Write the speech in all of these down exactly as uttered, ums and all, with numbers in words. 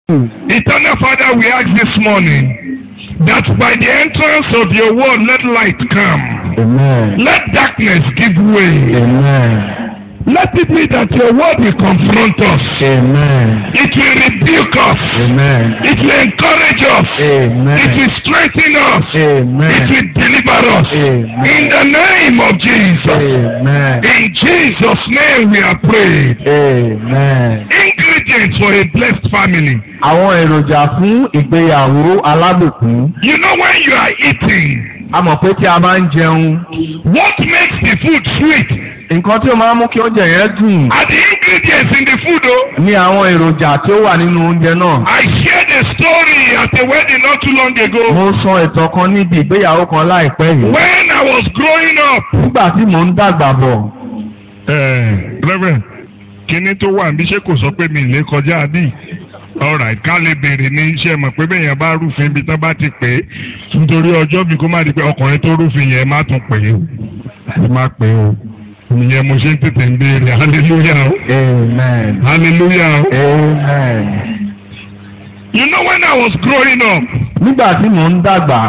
Eternal Father, we ask this morning that by the entrance of your word, let light come. Amen. Let darkness give way. Amen. Let it be that your word will confront us. Amen. It will rebuke us. Amen. It will encourage us. Amen. It will strengthen us. Amen. It will deliver us. Amen. In the name of Jesus. Amen. In Jesus' name we are prayed. Amen. Ingredients for a blessed family. Àwọn èròjà fún ìgbéyàwó aládùnkún. You know when you are eating. A mọ̀ pé tí a bá ń jẹun. What makes the food sweet? Nǹkan tí ó máa ń mú kí oúnjẹ yẹn dùn. Are the ingredients in the food o? Ní àwọn èròjà tí ó wà nínú oúnjẹ náà. I shared a story at a wedding not too long ago. Mo sọ ìtàn kan níbi ìgbéyàwó kan láìpẹ́ yìí. When I was growing up. Nígbà tí mò ń dàgbà bọ̀. Ẹ Reverend, kíní tó wà níbi ṣé kò sọ pé mi lè kọjá bí? Alright, ká lè béèrè ní iṣẹ́ mọ̀ pé bẹ́ẹ̀ yẹn bá rúfin ibi tán bá ti pè é nítorí ọjọ́ mi kó má di pé ọkùnrin tó rúfin yẹn má tún pè é o. Ẹ má pè é o. Ìyẹn mo ṣe ń tètè ń béèrè hallelujah o. Amen. Hallelujah o. Amen. You know when I was growing up. Nígbà tí mò ń dàgbà.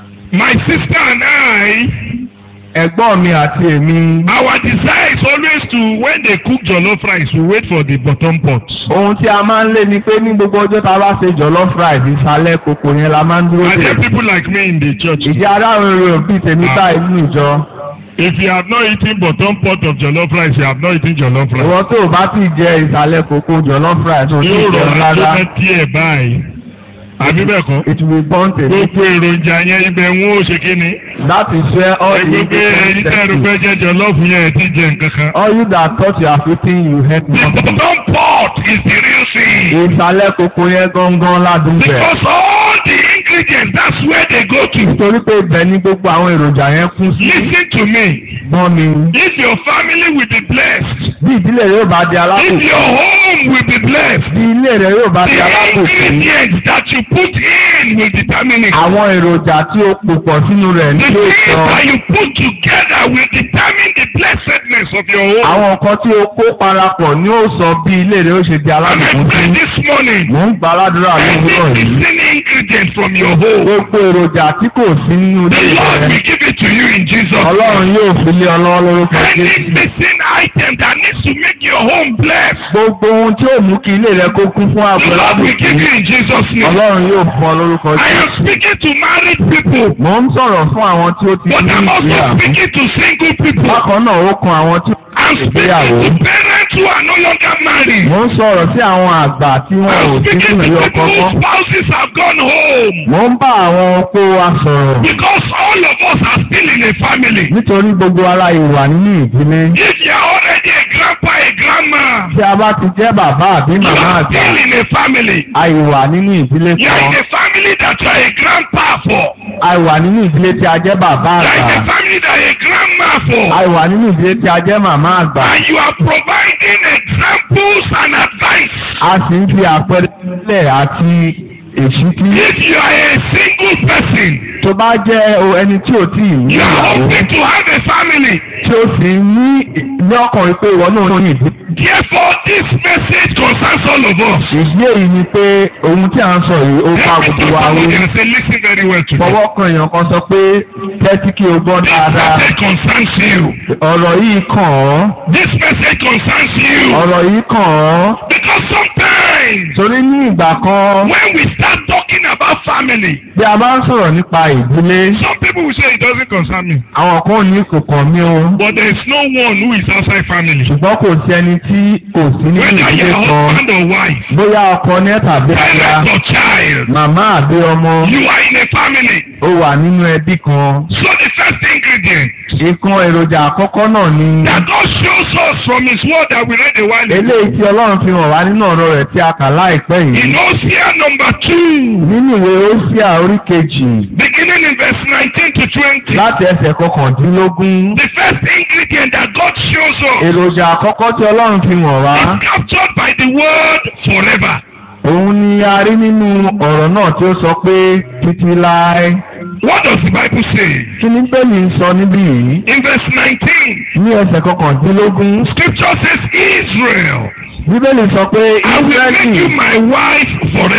My sister and I. Ẹ̀gbọ́n mi àti èmi. Our desire is always to when they cook jollof rice we wait for the bottom pot. Ohun tí a máa ń lé ni pé ní gbogbo ọjọ́ tá a bá ṣe jollof rice ìsàlẹ̀ kòkò yẹn la máa ń dúró dè. And there are people like me in the church. Ìdí aráàlú rẹ̀ bí tèmi báyìí nínú ìjọ. If you have not eaten bottom pot of jollof rice, you have not eaten jollof rice. Ìwọ tó o bá ti jẹ ìsàlẹ̀ kòkò jollof rice o ti jẹ rárá. Yóò rọra tó fẹ́ tiẹ̀ báyìí. Àbí bẹ́ẹ̀ kọ́? It will burn the. Gbogbo èròjà yẹn ibẹ̀ ń wó ṣe kí ni. That is where all the ingredients. Ẹgbẹ́ ẹyin tẹ́rù fẹ́ jẹ jọlọ́ọ̀fù yẹn ẹ̀ ti jẹ nǹkan kan. All you that thought you are eating you help me. The bottom pot is the real thing. Ìsàlẹ̀ kòkò yẹn gangan ládùn bẹ̀. Because all the ingredients that's where they go to. Nítorí pé ibẹ̀ ni gbogbo àwọn èròjà yẹn kún sí. Listen to me. Gbọ́n mi. If your family will be blessed. Bí ìdílé rẹ yóò bá di alábòkú. If your home will be blessed. Bí ilé rẹ yóò bá di alábòkú. The ingredients that you put in will determine it. Àwọn èròjà tí ó pò pọ̀ sínú rẹ̀ ní yóò sọ. The things that you put together will determine the blessedness of your home. Àwọn nǹkan tí o kó parapọ̀ ni ó sọ bí ilé rẹ ó ṣe di alábòkú. And I pray this morning. Mò ń gba aládùúrà lówùúrọ̀ yìí. Any ingredient from your home. Gbogbo èròjà tí kò sí nínú ilé The Lord rẹ. will give it to you in Jesus. Ọlọ́run yóò fi lé ọ lọ́wọ́ lórúkọ Any Jésù. missing item that needs to make your home blessed. Gbogbo ohun tí ó mú kí ilé rẹ kó kún fún ààbò The Lord will give lábòkú. you in Jesus' name. Ọlọ́run yóò fún ọ lórúkọ I am Jésù. speaking to married people. Mò ń sọ̀rọ̀ fún àwọn tí ó ti But ní I'm also ìgbéyàwó. speaking to single people. Bákan náà ó kan àwọn tí ó I'm ti speaking ìgbéyàwó. to parents who are no longer married. Mò ń sọ̀rọ̀ sí àwọn àgbà tí wọn ò I'm sí speaking nínú to ilé people ọkọ whose mọ́. spouses have gone home. Mò ń bá àwọn opó wa sọ̀rọ̀. Because all of us are still in a family. Nítorí gbogbo ara ìwà nínú ìdílé. If you are already a grandpa, a grandma, Tí a bá ti jẹ́ bàbá àbí you màmá are àgbà, still in a family. àìwà nínú ìdílé You are kan. in a family that you are a grandpa for. Àìwà nínú ìdílé tí a jẹ́ bàbá You are in àgbà. a family that you are a grandma for. Àìwà nínú ìdílé tí a jẹ́ màmá àgbà. And you are providing examples and advice. A sì ń fi àpẹẹrẹ sílẹ̀ àti èṣítí. If you are a single person, Tó bá jẹ́ o ẹni tí ò tí ì ní you are ìyàwó hoping to have a family. tí ó sì ní ní ọkàn pé ìwọ náà ní ìdí. Therefore, this message concerns all of us. Ìdí èyí ni pé ohun tí à ń sọ yìí ó bá Every gbogbo wa time wí. you can say, listen very well to me. Fọwọ́ kan èèyàn kan sọ pé tẹ́tí kí o gbọ́ This dáadáa. message concerns you. Ọ̀rọ̀ yìí kàn ọ́. This message concerns you. Ọ̀rọ̀ yìí kàn ọ́. Because sometimes, Torí ní ìgbà kan when we start talking about family, bí a bá ń sọ̀rọ̀ nípa ìdílé, some people will say it doesn't concern me. àwọn kan ní kò kàn mí o. But there is no one who is outside family. Ṣùgbọ́n kò sí ẹni tí kò sí nínú Whether ìdílé you're kan. husband or wife, Bóyá ọkọ ní tàbí aya, parent or child, màmá àbí ọmọ, you are in a family. ó wà nínú ẹbí kan. So the first ingredient Ìkan èròjà àkọ́kọ́ náà ni that God shows us from His word that we read a while ago. eléyìí tí Ọlọ́run fi hàn wá nínú ọ̀rọ̀ rẹ̀ tí a kà láìpẹ́ In yìí. Hosea number two, Nínú ìwé Hósíà orí kejì beginning in verse nineteen to twenty, láti ẹsẹ̀ kọkàndínlógún. the first ingredient that God shows us Èròjà àkọ́kọ́ tí Ọlọ́run fi hàn wá. is captured by the word forever. Òun ni a rí nínú ọ̀rọ̀ náà tí ó sọ pé títí láé. What does the Bible say? Kí ni Bẹ́ẹ̀lì ń sọ níbí yìí? In verse nineteen, Ní ẹsẹ̀ kọkàndínlógún. Scripture says, Israel, Bíbélì sọ pé I will make Ísírẹ́lì, you my wife forever.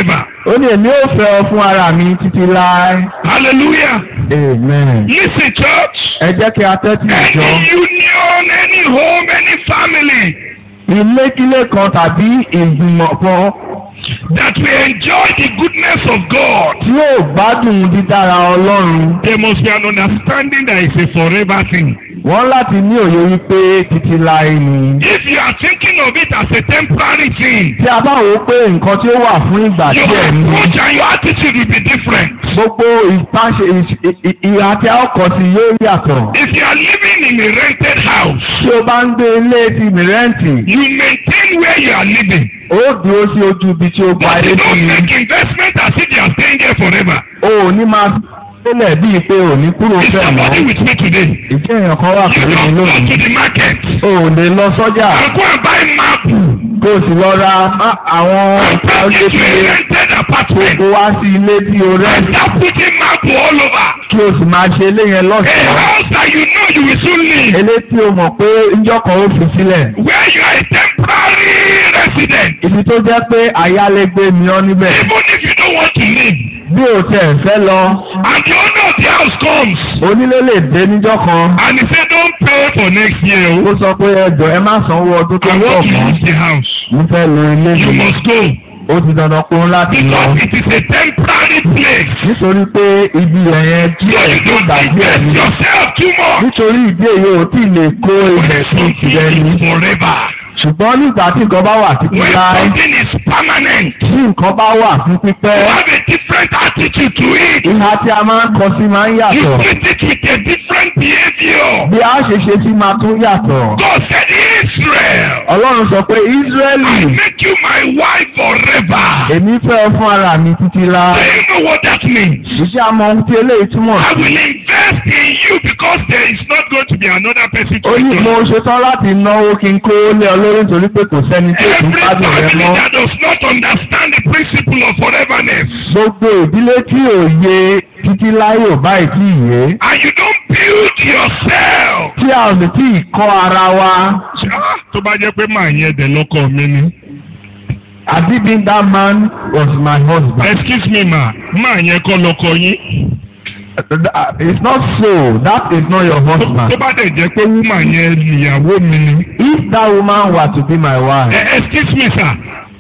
ó ní èmi ò fẹ́ ọ fún ara mi títí láé. Hallelujah. Amen. Listen, church. ẹ jẹ́ kí a tẹ́tí ìjọ. Any union, any home, any family Ilékílé kan tàbí ìgbìmọ̀ kan that will enjoy the goodness of God, tí yóò gbádùn dídára Ọlọ́run. there must be an understanding that it's a forever thing. Wọ́n láti ní òye wípé títí láé ni. If you are thinking of it as a temporary thing, Tí a bá wò ó pé nǹkan tí ó wà fún ìgbà your díẹ̀ ni. approach and your attitude will be different. Gbogbo ìpàṣẹ ìhà tí a ó kọ sí yóò yàtọ̀. If you are living in a rented house, Tí o bá ń gbé ilé ti mìrẹ́ǹtì, you maintain where you are living. ó dúró sí ojú ibi tí o gba But ilé you sí don't ni. make investment as if you are staying there forever. O ò ní máa sílẹ̀ bíi pé ò ní kúrò Is fẹ́ mọ́. somebody with me today? Ìjẹ́ èèyàn kan wà You pẹ̀lú mi don't go lónìí. to the market O ò lè lọ sọ́jà and go and buy map kó o sì lọ ra má- àwọn and ọ̀pá take ilé it to tí a rented apartment o wá sí ilé tí o rẹ́ and start putting map all over. kí o sì máa ṣe ilé yẹn A lọ́sọ̀ọ́. house that you know you will soon leave, Ilé tí o mọ̀ pé ńjọ́ kan ó fi sílẹ̀. where you are a temporary resident. Ibi tó jẹ́ pé ayálégbé ni ọ́ níbẹ̀. Even if you don't want to leave, Bí o tẹ̀ fẹ́ lọ, and the owner of the house comes onílé lè dé níjọ́ kan. and he say don't pay for next year, Ó oh, sọ pé ẹjọ́ ẹ má sanwó ọdún tó I ń bọ̀ want to mọ́. use the house. Mo fẹ́ lo ilé You mi. must go Ó ti dandan kó láti lọ. because it is a temporary place. Nítorí pé ibi yẹn So díẹ̀ you tó don't gbà díẹ̀ invest ni. yourself too much. Nítorí ìdí èyí ò tí ì lè kó ilẹ̀ tó Something tirẹ̀ ni. is forever. Ṣùgbọ́n nígbà tí nǹkan bá wà títí When láé, something is permanent, tí nǹkan bá wà fún you pípẹ́, have a different attitude to it. ìhà tí a máa ń kọ sí máa ń You yàtọ̀. treat it with a different behavior. Bí a ṣe ṣe sí máa tún yàtọ̀. God said, Israel, Ọlọ́run sọ pé Ísírẹ́lì, I make you my wife forever. èmi fẹ́ ọ fún ara mi títí Do láé. you know what that means? Ìṣe àmọ́ ohun tí eléyìí túmọ̀ I sí. will invest in you because there is not going to be another person to Ó ní mo enjoy. ṣetán láti náwó kí n kó lé ọ lórí nítorí pé kò sẹ́ni tí èkó Every gbádùn rẹ family mọ́. that does not understand the principle of foreverness, Gbogbo ìdílé tí òye títí láyé ò báyìí tí ìyé. and you don't build yourself. Tí a ò lè tí ì kọ́ ara wa. Ah, tó bá jẹ́ pé màá yẹn dẹ̀ lọ́kọ mi ni. Adibin that man was my husband. Excuse me ma, màá yẹn kọ́ lọ́kọ yín. It's not so. That is not your Tó husband. tó bá dẹ̀ jẹ́ pé woman yẹn ìyàwó mi ni. If that woman were to be my wife, Eh, excuse me sir,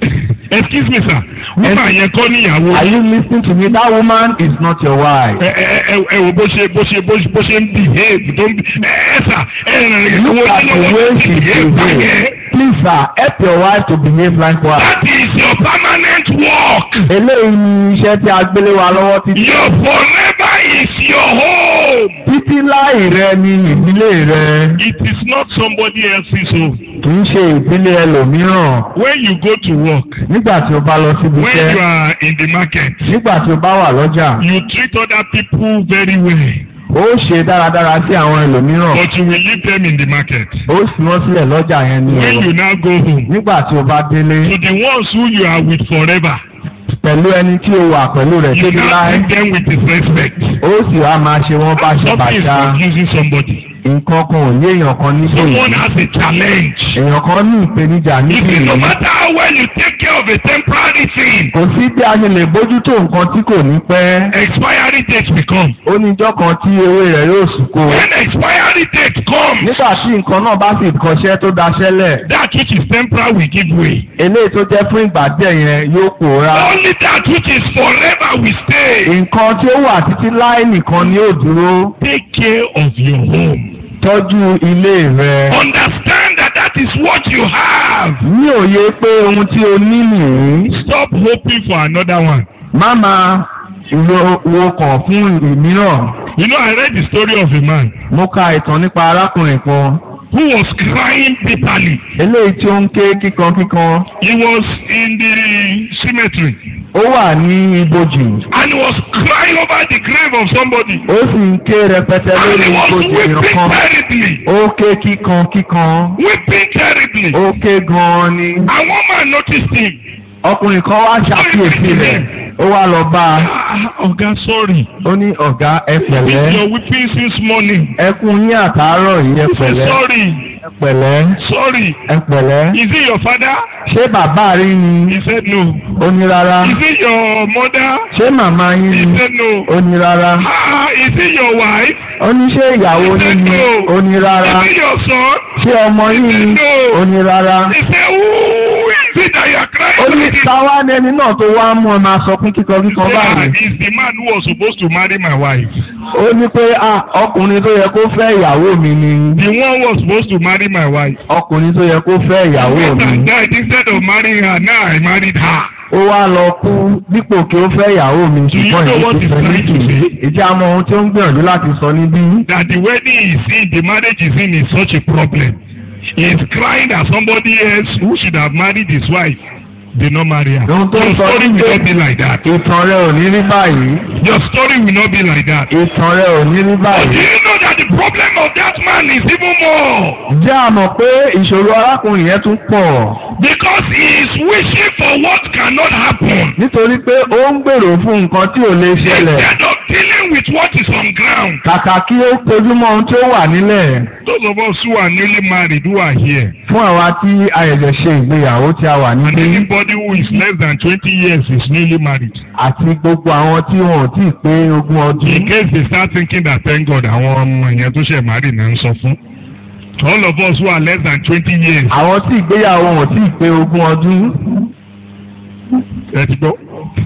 excuse me sir, woman yẹn kọ́ níyàwó. are you listening to me? That woman is not your wife. ẹ ẹ ẹ ẹ wo bó ṣe bó ṣe bó ṣe bó ṣe ń behave tó ń ẹ ẹ sà ẹ ẹ rìn Look at the way she behave behaves. báyẹn. Please, sir, help your wife to behave likewise. That is your permanent work. Eléyìí ni iṣẹ́ tí a gbélé wa lọ́wọ́ títí. Your forever is your home. Títí láì rẹ ni ìdílé rẹ. It is not somebody else's home. Kì í ṣe ìdílé ẹlòmíràn. When you go to work, Nígbà tí o bá lọ síbi when you iṣẹ́, are in the market, nígbà tí o bá wà lọ́jà, you treat other people very well, ó ṣe dáradára sí àwọn ẹlòmíràn. but you will leave them in the market. Ó sì wọ́n sílẹ̀ lọ́jà yẹn ní When ọ̀rọ̀. you now go home, Nígbà tí o bá délé, to the ones who you are with forever, pẹ̀lú ẹni tí o wà pẹ̀lú rẹ̀ you títí now láé, treat them with disrespect. ó sì wá máa ṣe wọ́n Something is báṣabàṣa. confusing somebody. Nǹkan kan ò yé èèyàn kan níbò Someone yìí. has a challenge. Èèyàn kan ní ìpèníjà You níbí see, no yìí. matter how well you take care of a temporary thing, Kò sí bí a ṣe lè bójútó nǹkan tí kò ní pẹ́. expiry date will come. Ó ní ijọ́ kan tí ewé rẹ̀ yóò sùkò. When expiry date comes, Nígbà tí nǹkan náà bá sì kọṣẹ́ tó daṣẹ́lẹ̀, that which is temporary will give way. eléyìí tó jẹ́ fún ìgbà díẹ̀ yẹn yóò pòórá. Only that which is forever will stay. Nǹkan tí ó wà títí láé nìkan ni yóò dúró. Take care of your home. Tọ́jú ilé rẹ̀. Understand that that is what you have. Ní òye pé ohun tí o ní nìyí. Stop hoping for another one. Má máa wo wo kàn fún ìmíràn. You know, I read the story of a man Mo ka ìtàn nípa arákùnrin kan. who was crying bitterly. Eléyìí tí ó ń ké kíkankíkan. He was in the cemetery Ó wà ní ibojì. and he was crying over the grave of somebody. Ó sì ń ké rẹpẹtẹ And lórí he was ibojì èèyàn weeping kan. terribly. Ó ké kíkankíkan. Weeping terribly. Ó ké gan-an ni. And one man noticed him. Ọkùnrin kan wá ṣàkíyèsí rẹ̀. Ó wá lọ bá a. Ah, Oga, sorry. Ó ní ọ̀gá ẹ If pẹ̀lẹ́. you're weeping since morning. Ẹkún yín àtàárọ̀ yìí ẹ He said, pẹ̀lẹ́. sorry. ẹ pẹ̀lẹ́. Sorry. ẹ pẹ̀lẹ́. Is it your father? ṣé bàbá rí ni? He said no. ó ní rárá. Is it your mother? ṣé màmá yín He ni? said no. ó ní rárá. Ah, is it your wife? ó ní ṣé ìyàwó He yín said ni? no. ó ní rárá. Is it your son? ṣé ọmọ yín ni? No. ó ní rárá. He said, who is it that you are crying? ó ní táwa ní ẹni náà tó wá mú ẹ máa sọ fún kíkọ kíkọ Yeah, báyìí. he's the man who was supposed to marry my wife. ó ní pé ah, ọkùnrin tó yẹ kó fẹ́ ìyàwó mi ni. The one who was supposed to marry my wife. ọkùnrin tó yẹ kó fẹ́ ìyàwó Went and mi. died instead of marrying her. Now I married her. ó wá lọ kú dípò kí ó fẹ́ ìyàwó mi ṣùgbọ́n know what ìdí he's tó fẹ́ trying to méjì. say? ìjà àmọ́ ohun tí ó ń gbìyànjú láti sọ níbí. That the wedding is in, the marriage is in, is such a problem. He is crying that somebody else who should have married his wife did not marry her. Ohun tó Your ń sọ story will níbẹ̀ not be like that. ìtàn rẹ ò ní rí báyìí. Your story will not be like that. ìtàn rẹ ò ní rí But do báyìí. you know that the problem of that man is even more? jẹ́ àmọ̀ pé ìṣòro arákùnrin yẹn tún pọ̀. Because he is wishing for what cannot happen. nítorí pé ó ń gbèrò fún nǹkan tí ò lè ṣẹlẹ̀. Instead of dealing with what is on ground. kàkà kí ó kojúmọ́ ohun tí ó wà nílẹ̀. Those of us who are newly married who are here. fún àwa tí a yẹ̀jẹ̀ ṣe ìgbéyàwó tí a wà And níbí. anybody who is less than twenty years is newly married. àti gbogbo àwọn tí wọn ò tí ì pé ogún In ọdún. case they start thinking that thank God àwọn ọmọ yẹn tó ṣe married náà ń sọ fún. All of us who are less than twenty years. àwọn tí ìgbéyàwó wọn ò tí ì pé ogún ọdún. Ẹ ti gbọ́.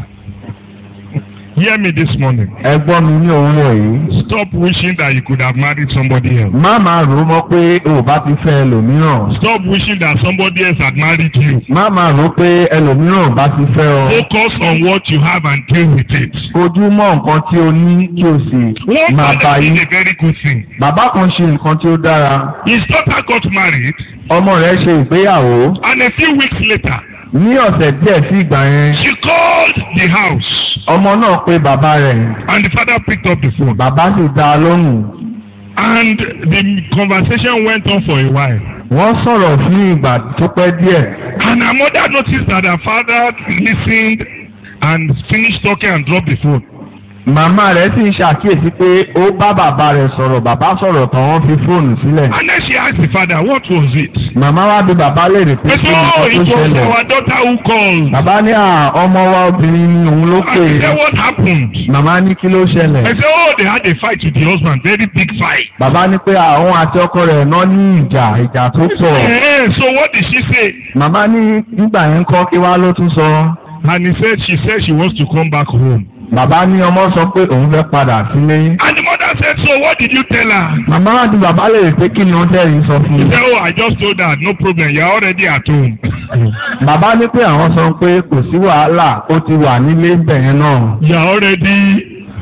Hear me this morning. ẹ gbọ́ mi ní òwúrọ̀ yìí. Stop wishing that you could have married somebody else. má máa rò ó mọ́ pé o ò bá ti fẹ́ ẹlòmíràn. Stop wishing that somebody else had married you. má máa rò ó pé ẹlòmíràn bá ti fẹ́ ọ. Focus on what you have and deal with it. kojú mọ́ nǹkan tí o ní kí o sì One máa bá father yín. did a very good thing. bàbá kan ṣe nǹkan tí ó dára. His daughter got married ọmọ rẹ̀ ṣe ìgbéyàwó. and a few weeks later ní ọ̀sẹ̀ díẹ̀ sí ìgbà yẹn. she called the house ọmọ náà pe bàbá rẹ̀. and the father picked up the phone. bàbá sì dá a lóhùn. And the conversation went on for a while. wọ́n sọ̀rọ̀ fún ìgbà tó pẹ́ díẹ̀. And her mother noticed that her father listened and finished talking and dropped the phone. màmá rẹ̀ sì ń ṣàkíyèsí pé ó bá bàbá rẹ̀ sọ̀rọ̀ bàbá sọ̀rọ̀ tán wọ́n fi fóònù sílẹ̀. And then she asked the father, what was it? màmá wá bí bàbá léèrè pé He kí said, ni oh, nǹkan it tó was ṣẹlẹ̀. our daughter who called. bàbá ní à ọmọ wa obìnrin ni òun ló pè And he é. said, what happened? màmá ní kí ló I ṣẹlẹ̀. said, oh, they had a fight with the husband, very big fight. bàbá ní pé àwọn àti ọkọ rẹ̀ náà ní ìjà ìjà tó pọ̀. Eh, so what did she say? màmá ní nígbà yẹn kọ́ kí wá ló tún sọ. And he said, she said she wants to come back home. bàbá ní ọmọ sọ pé òun fẹ́ padà sílé. And the mother said, so what did you tell her? màmá àti bàbá lè pé kí ni wọ́n tẹ̀rí sọ fún He un. said, oh, I just told her, no problem, you're already at home. bàbá ní pé àwọn sọ pé kò sí wàhálà ó ti wà nílé bẹ̀yẹn náà. You're already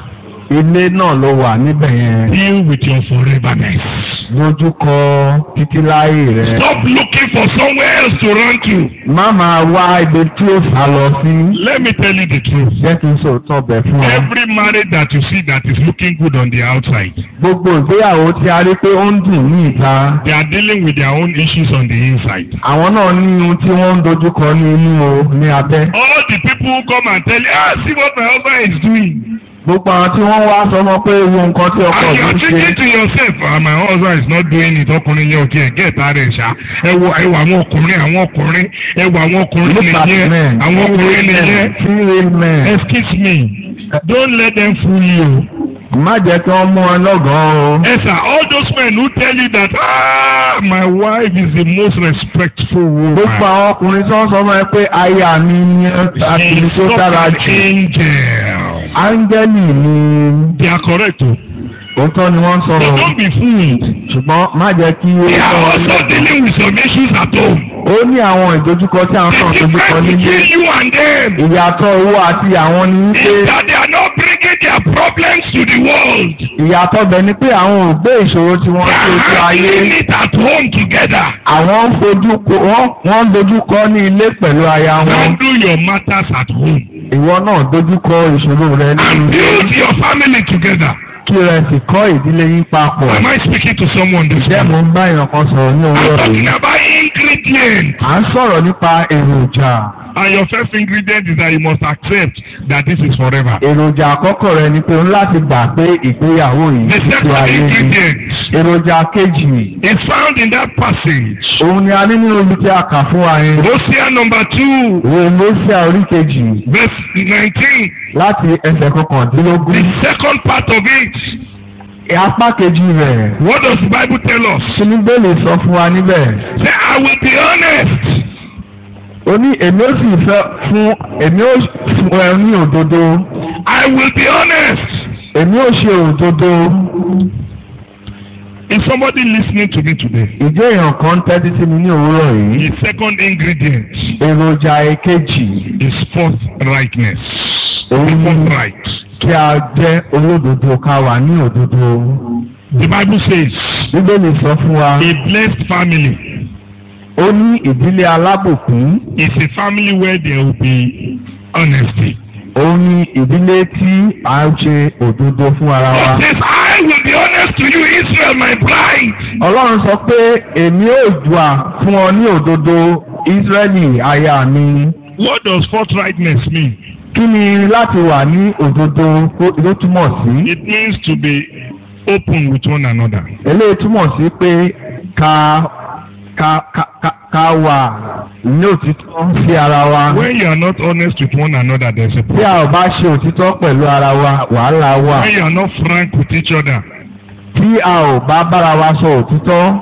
ilé náà ló wà níbẹ̀ yẹn. deal with your foreverness. dojú kọ títí láyé rẹ. Stop looking for somewhere else to run to. má máa wá ibi tí ó sá lọ sí. Let me tell you the truth. jẹ́ kí n sòótọ́ bẹ̀ fún ọ. Every marriage that you see that is looking good on the outside, gbogbo ìgbéyàwó tí a rí pé ó ń dùn ní ìta. they are dealing with their own issues on the inside. àwọn náà ní ohun tí wọ́n ń dojú kọ ní inú o ní abẹ́. All the people who come and tell you, ah, see what my husband is doing. gbogbo àwọn tí wọ́n wá sọmọ pé wo nǹkan tí ọkọ And you mi are ń ṣe. thinking to yourself, ah, my husband is not doing it. Ọkùnrin yẹn ò tiẹ̀ gẹ̀ẹ́ta rẹ̀ ṣá. Ẹ wo ẹ wo àwọn ọkùnrin àwọn ọkùnrin ẹ wo àwọn ọkùnrin look at nìyẹn men. àwọn ọkùnrin nìyẹn. female men. Excuse me, don't let them fool you. má jẹ́ kí wọ́n mú ọ lọ́gàn o. Yes, sir. All those men who tell you that, ah, my wife is the most respectful woman. gbogbo àwọn ọkùnrin tí wọ́n sọ fún ẹ pé aya mi ni àtìrí She's tó such dára an jù. angel. áńgẹ́lì ni They are correct. Oh. òótọ́ ni wọ́n So sọ̀rọ̀. don't be fooled. ṣùgbọ́n má jẹ́ kí ó They are sọ also dealing with some issues at home. ó ní àwọn ìdojúkọ tí àwọn The kan dojúkọ difference nílé. between you and them ìyàtọ̀ owó àti àwọn ní pé is that they are not bringing their problems to the world. ìyàtọ̀ bẹ̀ ni pé àwọn ò gbé ìṣòro tí wọ́n They ṣe ojú are ayé. handling it at home together. àwọn ń fojú ko wọ́n wọ́n ń dojúkọ ní ilé pẹ̀lú aya wọn. Handle your matters at home ìwọ náà dojúkọ ìṣòro rẹ and nínú ilé. build your family together. kí rẹ sì kọ́ ìdílé yín papọ̀. Am I speaking to someone this jẹ́ mo morning? ń bá èèyàn kan sọ̀rọ̀ ní I'm òwúrọ̀ talking yìí. about ingredients. à ń sọ̀rọ̀ nípa èròjà. And your first ingredient is that you must accept that this is forever. èròjà àkọ́kọ́ rẹ ni pé o ní láti gbà pé ìgbéyàwó yìí The ti second ayé ni. ingredient èròjà kejì. is found in that passage. òun ni a ní nínú ibi tí a kà fún wa yẹn. Hosea number two, ìwé Hósíà orí kejì verse nineteen. láti ẹsẹ̀ kọkàndínlógún. The second part of it. apá kejì rẹ̀. What does the Bible tell us? kí ni Bíbélì sọ fún wa níbẹ̀? Say, I will be honest. ó ní èmi ó sì fẹ́ fún èmi ó fún ẹ ní òdodo. I will be honest. èmi ó ṣe òdodo. Is somebody listening to me today? ìjẹ́ èèyàn kan tẹ́tí sí mi ní òwúrọ̀ yìí. The second ingredient èròjà èkejì. is forthrightness. òun Be ni forthright. kí a jẹ́ olódodo ká wà ní òdodo. The Bible says, Bíbélì sọ fún wa. a blessed family ó ní ìdílé alábùkún. is a family where there will be honesty. òun ní ìdílé tí a ń ṣe òdodo fún ara wa. God says, I will be honest to you, Israel, my bride. Ọlọ́run sọ pé èmi ò jùà fún ọ ní òdodo Ísírẹ́lì aya mi. What does forthrightness mean? Kí ni láti wà ní òdodo ló túmọ̀ sí? It means to be open with one another. Eléyìí túmọ̀ sí pé ká ká ká ká ká wà ní òtítọ́ sí ara wa. When you are not honest with one another, there's a Tí problem. a ò bá ṣe òtítọ́ pẹ̀lú ara wa, wàhálà wà. When you are not frank with each other, Tí a ò bá bára wa sọ òtítọ́,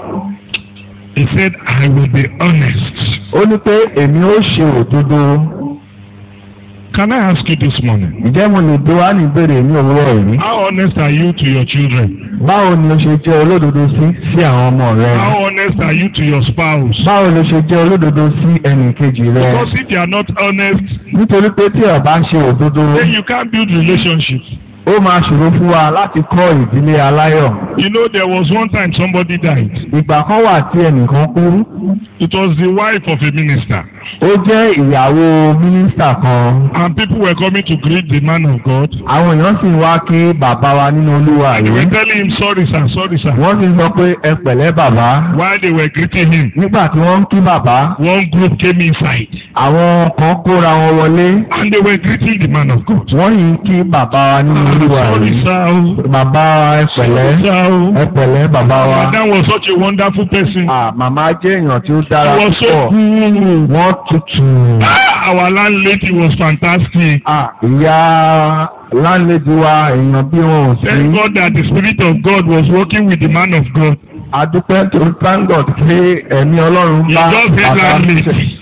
he said, I will be honest. ó ní pé èmi ó ṣe òdodo. Can I ask you this morning? Ǹjẹ́ mo lè bí wá ní ìbéèrè ní òwúrọ̀ yìí? How honest are you to your children? Báwo ni o ṣe jẹ́ olódodo sí sí àwọn ọmọ rẹ? How honest are you to your spouse? Báwo ni o ṣe jẹ́ olódodo sí ẹnì kejì rẹ? Because if you are not honest, Nítorí pé tí o bá ń ṣe òdodo, then you can't build relationships. ó máa ṣòro fún wa láti kọ́ ìdílé aláyọ̀. You know, there was one time somebody died. Ìgbà kan wà tí ẹnìkan kú. It was the wife of a minister. Ó jẹ́ ìyàwó mínísítà kan. And people were coming to greet the man of God. Àwọn èèyàn sì ń wá kí bàbá wa nínú Olúwa And they were yìí. telling him, sorry sir, sorry sir. Wọ́n sì sọ pé ẹ pẹ̀lẹ́ bàbá. While they were greeting him, Nígbà tí wọ́n ń kí bàbá, one group came inside. àwọn kan kóra wọn wọlé. And they were greeting the man of God. Wọ́n yìí ń kí bàbá wa nínú Olúwa Sorry yìí. sir. oh. Bàbá wa ẹ pẹ̀lẹ́. Sorry sir. oh. Ẹ pẹ̀lẹ́ bàbá wa. Madam was such a wonderful person. Ah, màmá jẹ́ èèyàn tí ó dára She was so púpọ̀. cool. Wọ́n tutù. Ah, our landlady was fantastic. Ah, ìyá láńlẹ́dí wa èèyàn bí wọn ò sí. Thank God that the Spirit of God was working with the man of God. Adúpẹ́ tó thank God pé ẹ̀mí Ọlọ́run He bá just said bàbá landlady.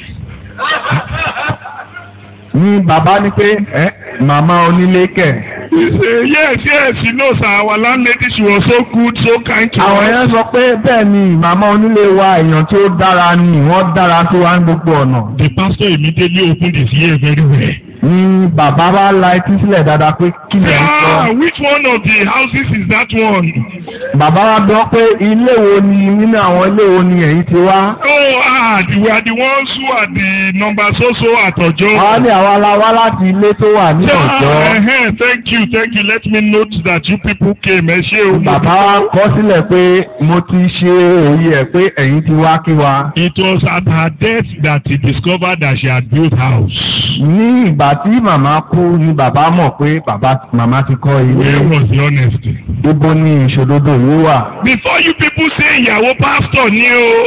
ní bàbá ní pé ẹ màmá onílé kẹ̀. He said, yes, yes, you know, sir, our landlady, she was so good, so kind to Àwọn us. yẹn sọ pé bẹ́ẹ̀ ni màmá onílé wa èèyàn tí ó dára ni wọ́n dára sí wa ní gbogbo ọ̀nà. The pastor immediately opened his ear very well. Ní bàbá bá la etí sílẹ̀ dáadáa pé kí lè ń sọ. Ah, which one of the houses is that one? Bàbá wa gbọ́ pé ilé wo ni nínú àwọn ilé wo ni èyí ti wá. Oh, ah, we are the ones who are the number so so at Ojo. Wọ́n ní àwa la wá láti ilé tó wà ní Ah, Ọ̀jọ́. uh-huh, thank you, thank you. Let me note that you people came. Ẹ ṣé o. Bàbá wa kọ sílẹ̀ pé mo ti ṣe òye ẹ̀ pé ẹ̀yin ti wá kí wa. It was at her death that he discovered that she had built house. Ní ìgbà tí màmá kú ni bàbá mọ̀ pé bàbá màmá ti kọ́ ilé. Where was the honesty? Ibo ni ìṣòdodo yìí wà? Before you people say ìyàwó pastor ni o.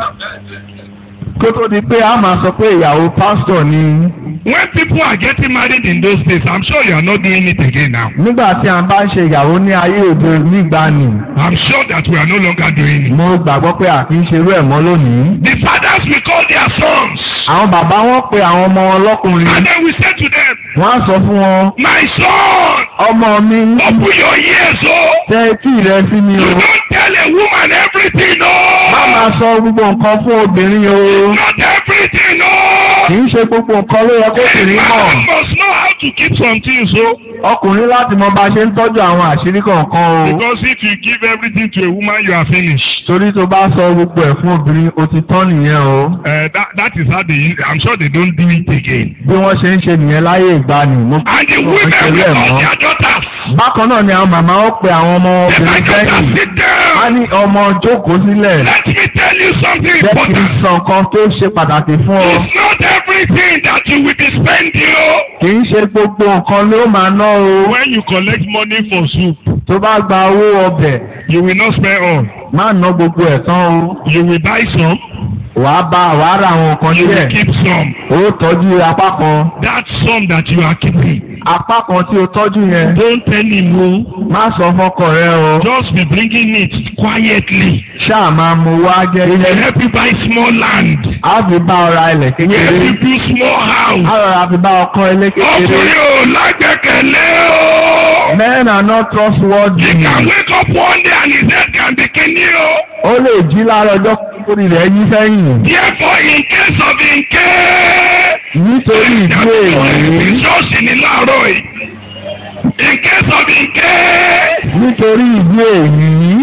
Kó tó di pé a máa sọ pé ìyàwó pásítọ̀ ni. When people are getting married in those days, I'm sure you are not doing it again now. Nígbà tí a bá ń ṣe ìyàwó ní ayé òde nígbà ni. I'm sure that we are no longer doing it. Mo gbàgbọ́ pé a kì í ṣerú ẹ̀ mọ́ lónìí. The fathers will call their sons. Àwọn bàbá wọn pe àwọn ọmọ wọn lọ́kùnrin. And then we say to them, Wọ́n á sọ fún wọn. my son, Ọmọ mi, open your ears, oh. tẹ etí rẹ sí mi You o. don't tell a woman everything, Má no. máa sọ gbogbo nǹkan fún obìnrin o. Not everything, Kì no. í ṣe gbogbo nǹkan ló yẹ kó A obìnrin man mọ̀. must know how to keep some things, oh. Ọkùnrin láti mọ bá a ṣe ń tọ́jú àwọn àṣírí kọ̀ọ̀kan o. Because if you give everything to a woman, you are finished. Torí tó bá sọ gbogbo ẹ̀ fún obìnrin, o ti tán nìyẹn o. Uh, that that is how they. I'm sure they don't do it again. Bí wọ́n ṣe ń ṣe nìyẹn láyé ìgbàanì. Mo And the fi women ṣe will lẹ́ẹ̀ call mọ́. their daughters. Bákan náà ni àwọn màmá ó pe àwọn ọmọ They obìnrin my daughter sẹ́yìn. sit Á down. ní ọmọ jókòó sílẹ̀. Let me tell you something Jẹ́ kí n important. sọ nǹkan tó ṣe pàtàkì fún ọ. It's not everything that you will be spending, oh. Kì í ṣe gbogbo nǹkan ló máa ná o. When you collect money for soup, tó bá gba owó ọbẹ̀ you will not spend all. má ná gbogbo ẹ̀ tán o. You will buy some. wàá bá wàá ra àwọn nǹkan You will díẹ̀. keep some. ó tọ́jú apá kan. That some that you are keeping. apá kan tí o tọ́jú yẹn. Don't tell him o. má sọ fọ́kọ rẹ o. Just be bringing it quietly. ṣáà máa mú wá It jẹ́ will ilé. help you buy small land. á fi bá ọ ra ilẹ̀ It will kékeré. help you build small house. á rọra fi bá ọ kọ́ ilé kékeré. Ọkùnrin ò lágbẹ́kẹ̀lé o. men are not trustworthy. He can wake up one day and his head can be kidney o. ó lè jí láàárọ̀ ọjọ́ kórì rẹ̀ yí sẹ́yìn. Therefore, in case of in case. nítorí ìdí èyí. Ṣọ́ọ̀ṣì ní láàárọ̀ yìí. In case of in case. nítorí ìdí èyí.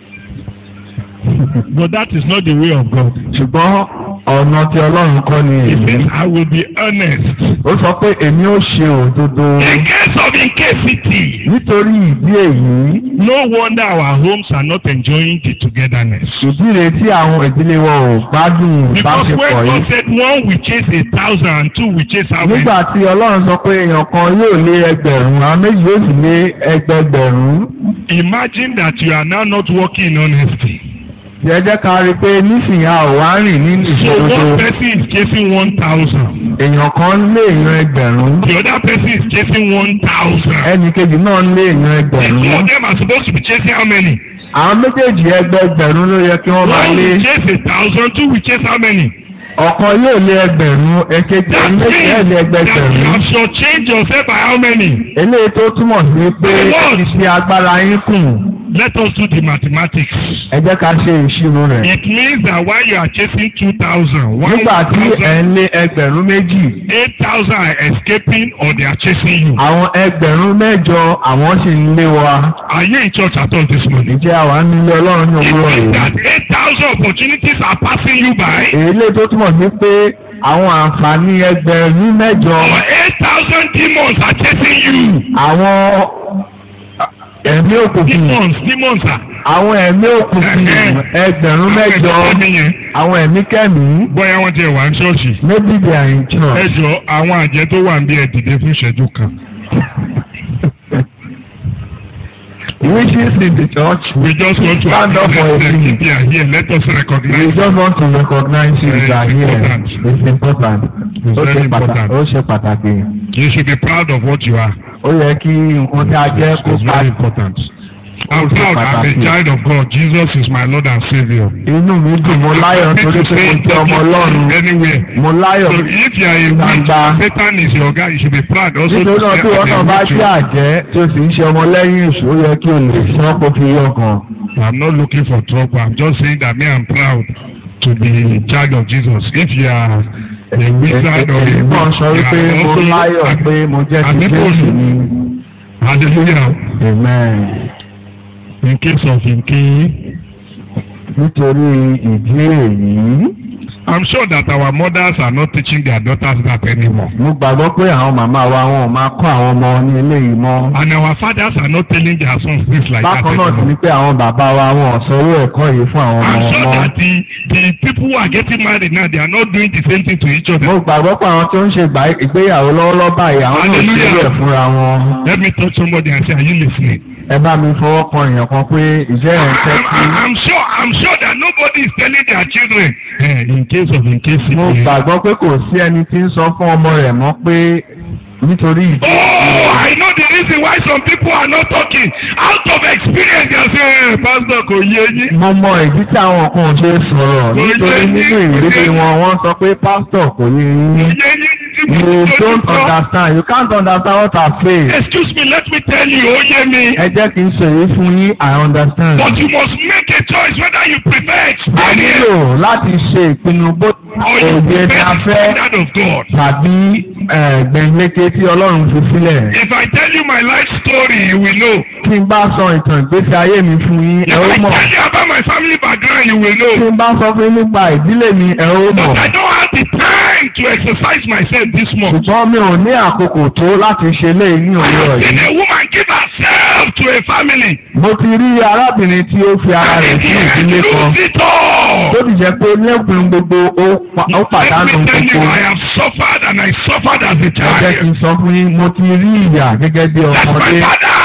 But that is not the way of God. ṣùgbọ́n ọ̀nà tí ọlọ́run kọ́ ni He èyí. says, I will be honest. ó sọ pé èmi ó ṣe òdodo. In case of incapacity. nítorí ìdí èyí. No wonder our homes are not enjoying the togetherness. ìdí rẹ̀ tí àwọn ìdílé wọn ò gbádùn Because ìbáṣepọ̀ when yìí. God said one will chase a thousand and two will chase how many? nígbà tí ọlọ́run sọ pé èèyàn kan yóò lé ẹgbẹ̀rún àwọn méjì yóò sì lé ẹgbẹgbẹ̀rún. Imagine that you are now not working in honesty. ẹ jẹ́ ká rí i pé nísìnyí a ò wá rìn nínú So ìṣòdodo. one person is chasing one thousand. èèyàn kan lé èèyàn ẹgbẹ̀rún. The other person is chasing one thousand. ẹnì kejì náà lé èèyàn The two of ẹgbẹ̀rún. them are supposed to be chasing how many? àwọn méjèèjì ẹgbẹgbẹ̀rún ló yẹ kí wọ́n máa One lé. will chase a thousand, two will chase how many? ọ̀kan yóò lé ẹgbẹ̀rún èkejì That méjì means ẹ̀ lé that you ẹgbẹgbẹ̀rún. have shortchanged yourself by how many? eléyìí tó túmọ̀ sí pé ẹ ti fi agbára yín kùn. Let us do the mathematics. ẹ jẹ́ ká ṣe ìṣirò rẹ̀. It means that while you are chasing two thousand, one nígbà tí ẹ̀ thousand, ń lé ẹgbẹ̀rún méjì. eight thousand are escaping or they are chasing you. àwọn ẹgbẹ̀rún mẹ́jọ àwọn sì ń lé wa. Are you in church at all this morning? ǹjẹ́ àwa nílé ọlọ́run ní It òwúrọ̀ means yìí. that eight thousand opportunities are passing you by. èlé tó túmọ̀ sí pé àwọn àǹfààní ẹgbẹ̀rún mẹ́jọ. Or eight thousand demons are chasing you. àwọn ẹ̀mí òkùnkùn. Demons, demons are. àwọn ẹ̀mí òkùnkùn ẹgbẹ̀rún mẹ́jọ. àwọn ẹ̀mí kẹ́mí. Bóyá wọ́n ti wà ní ṣọ́ọ̀ṣì. maybe they are in Ẹ church. jọ àwọn àjẹ́ tó wà níbí ẹ dìde fún ìṣẹ́jú kan. wishes in the church. We just want to Stand up for a them minute. if they are here. Let us we recognize. just want to recognize you It's that here important. it's important. It's ó very ṣe pàtàkì. important. ó ṣe pàtàkì. You should be proud of what you are. ó yẹ kí nǹkan tí a jẹ́ kó It's pa. very important. I'm Ó ṣe proud. I'm a pàtàkì. child of God. Jesus is my Lord and Saviour. inú mi dùn mo láyọ̀ I'm nítorí happy to pé say mo it jẹ́ ọmọ ọlọ́run. anywhere. mo láyọ̀ So if you are a witch, gbangba. Satan is your guy. You should be proud also nítorí náà tí to wọ́n say náà I'm bá a jẹ́ witch. àjẹ́ tí o sì ń ṣe ọmọ lẹ́yìn èṣù ó yẹ kí o lè sọ kó fi yọ kan. I'm not looking for trouble. I'm just saying that me, I'm proud to be a child of Jesus. If you are a wizard or a èmi náà sọ witch, wípé you mo are láyọ̀ also pé mo jẹ́ ti àmì Jésù bòlù. ni. Hallelujah. amen. In case of in case. nítorí ìdí èyí. I'm sure that our mothers are not teaching their daughters that anymore. mo gbàgbọ́ pé àwọn màmá wa wọn ò máa kọ́ àwọn ọmọ ní eléyìí mọ́. And our fathers are not telling their sons things like that bákan náà sì ni anymore. pé àwọn bàbá wa wọn ò sanwó ẹ̀kọ́ yìí fún àwọn ọmọ I'm wọn sure mọ́. that the, the people who are getting married now, they are not doing the same thing to each other. mo gbàgbọ́ pé àwọn tó ń ṣe ìgbà- ìgbéyàwó lọ́wọ́lọ́wọ́ báyìí àwọn náà ṣe Hallelujah. bẹ́ẹ̀ fúnra wọn. Let me touch somebody and say, are you listening? ẹ bá mi fọwọ́ kan èèyàn kan pé ìjẹ́ ẹ̀ ń I'm, tẹ́tí. I'm, I'm sure, I'm sure that nobody is telling their children, eh, in case of in case. mo eh, gbàgbọ́ pé kò sí ẹni tí ń sọ fún ọmọ rẹ̀ mọ́ pé nítorí ìdí. Oh, I know the reason why some people are not talking. Out of experience, they say, hey, Pastor, kò yé yín. mo mọ ìdí tí àwọn kan ò ṣe sọ̀rọ̀ Kò nítorí yé nínú yín. ìrírí wọn wọ́n sọ pé pásítọ̀ kò ní Kò yín. yé yín tí mo you ti don't sọ. understand you can't understand what I say. Excuse me, let me tell you, ó yé mi. ẹ jẹ́ kí n sọ èyí fún yín I understand. But you must make a choice whether you prefer a experience nílò láti ṣe ìpinnu bó or you òye prefer ni a the fẹ́ standard of God. tàbí gbẹ̀ǹlẹ́kẹ̀ tí Ọlọ́run fi sílẹ̀. If I tell you my life story, you will know. tí n bá sọ ìtàn ìgbésí ayé mi fún yín ẹ If ó I mọ̀. tell you about my family background, you will tí know. n bá sọ fún yín nípa ìdílé mi ẹ ó mọ̀. But I don't have the time to exercise myself this month. ṣùgbọ́n mi ò ní àkókò tó láti ṣe léyìí ní I òwúrọ̀ have seen yìí. a woman give herself to a family. mo ti rí arábìnrin tí ó fi ara rẹ̀ And sí in the ìdílé end, kan lose it all. tó ti jẹ́ pé lẹ́kùn gbogbo ó pa- ó Let pàdánù me tell you, gbogbo. I have suffered and I suffered as a ẹ jẹ́ kí n child. sọ fún yín mo ti rí ìyà gẹ́gẹ́ bí That my ọmọdé. father had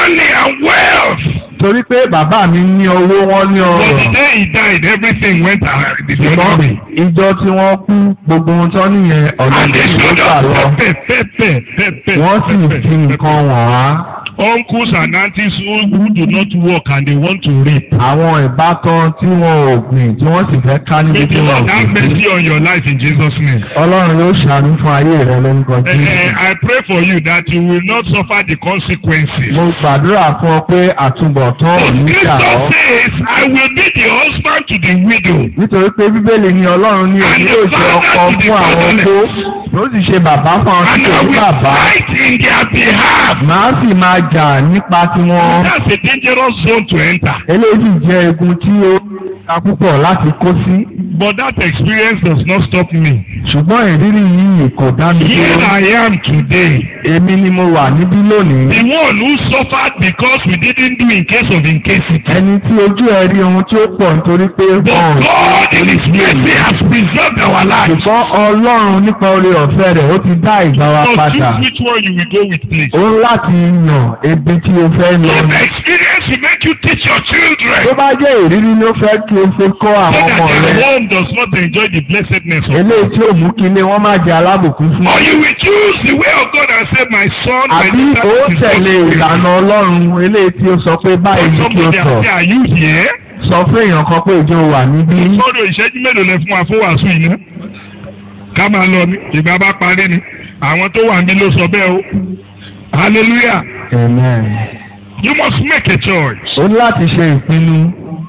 money and wealth. torí pé bàbá mi ní owó wọn ní But the ọrọ̀. day he died, everything went uh, the other ṣùgbọ́n way. ìjọ tí wọ́n kú gbogbo ohun tán nìyẹn ọ̀nà And they ìgbésí ló showed gbà lọ. us pepper, pepper, pepper, wọ́n sì pepper, fi pepper. nǹkan wọ̀n wá. Uncles and aunties who, who do not work and they want to reap. àwọn ìbátan tí wọn ò gbìn tí wọ́n sì fẹ́ ká níbi May tí the wọn ò Lord have gbìn sí. mercy on your life in Jesus' name. ọlọ́run yóò ṣàánú fún ayé rẹ lórúkọ Uh, Jésù. I pray for you that you will not suffer the consequences. mo gbàdúrà fún ọ pé àtúbọ̀tán ò But ní jà Scripture ọ́. says, I will be the husband to the widow. nítorí pé bíbélì ní ọlọ́run ní èyí yóò jẹ́ ọkọ fún àwọn opó yóò sì ṣe bàbá fún àwọn And tí I kò ní will bàbá. fight in their behalf. màá sì máa jà nípa tiwọn. That's a dangerous zone to enter. eléyìí jẹ́ egun tí ó ta púpọ̀ láti kó sí. But that experience does not stop me. ṣùgbọ́n ìrírí yìí kò dá mi Here dúró. I am today. èmi ni mo wà níbí lónìí. The one who suffered because we didn't do in case of incasity. ẹni tí ojú ẹ rí ohun tí ó pọ̀ nítorí pé But ọ̀hún God in His mercy has preserved our lives. ṣùgbọ́n ọlọ́run nípa oore ọ̀fẹ́ rẹ̀ ó ti dá ìgbà wa So padà. choose which one you will go with, please. ó ń láti yàn ebi tí o fẹ́ lọ. If experience will make you teach your children. tó bá jẹ́ ìrírí ló fẹ́ kí o fi kọ́ So àwọn that ọmọ their rẹ. home does not enjoy the blessedness of eléyìí tí ò mú kí ilé wọn má jẹ alábùkún fún. Or you will choose the way of God and say, my son, my àbí ó daughter, this is tẹ̀lé what you ìlànà ọlọ́run eléyìí tí ó sọ pé báyìí ní kí o Somebody sọ. say, are you here? sọ fún èèyàn kan pé ìjọ wà níbí. Sọ́dọ̀ ìṣẹ́jú mélòó lẹ fún wa fún wàásù yìí ná? Ká máa lọ ní ìgbà bá parí ni. Àwọn tó wà níbí ló sọ bẹ́ẹ̀ o. Hallelujah. Amen. You must make a choice. ó ní láti ṣe ìpinnu.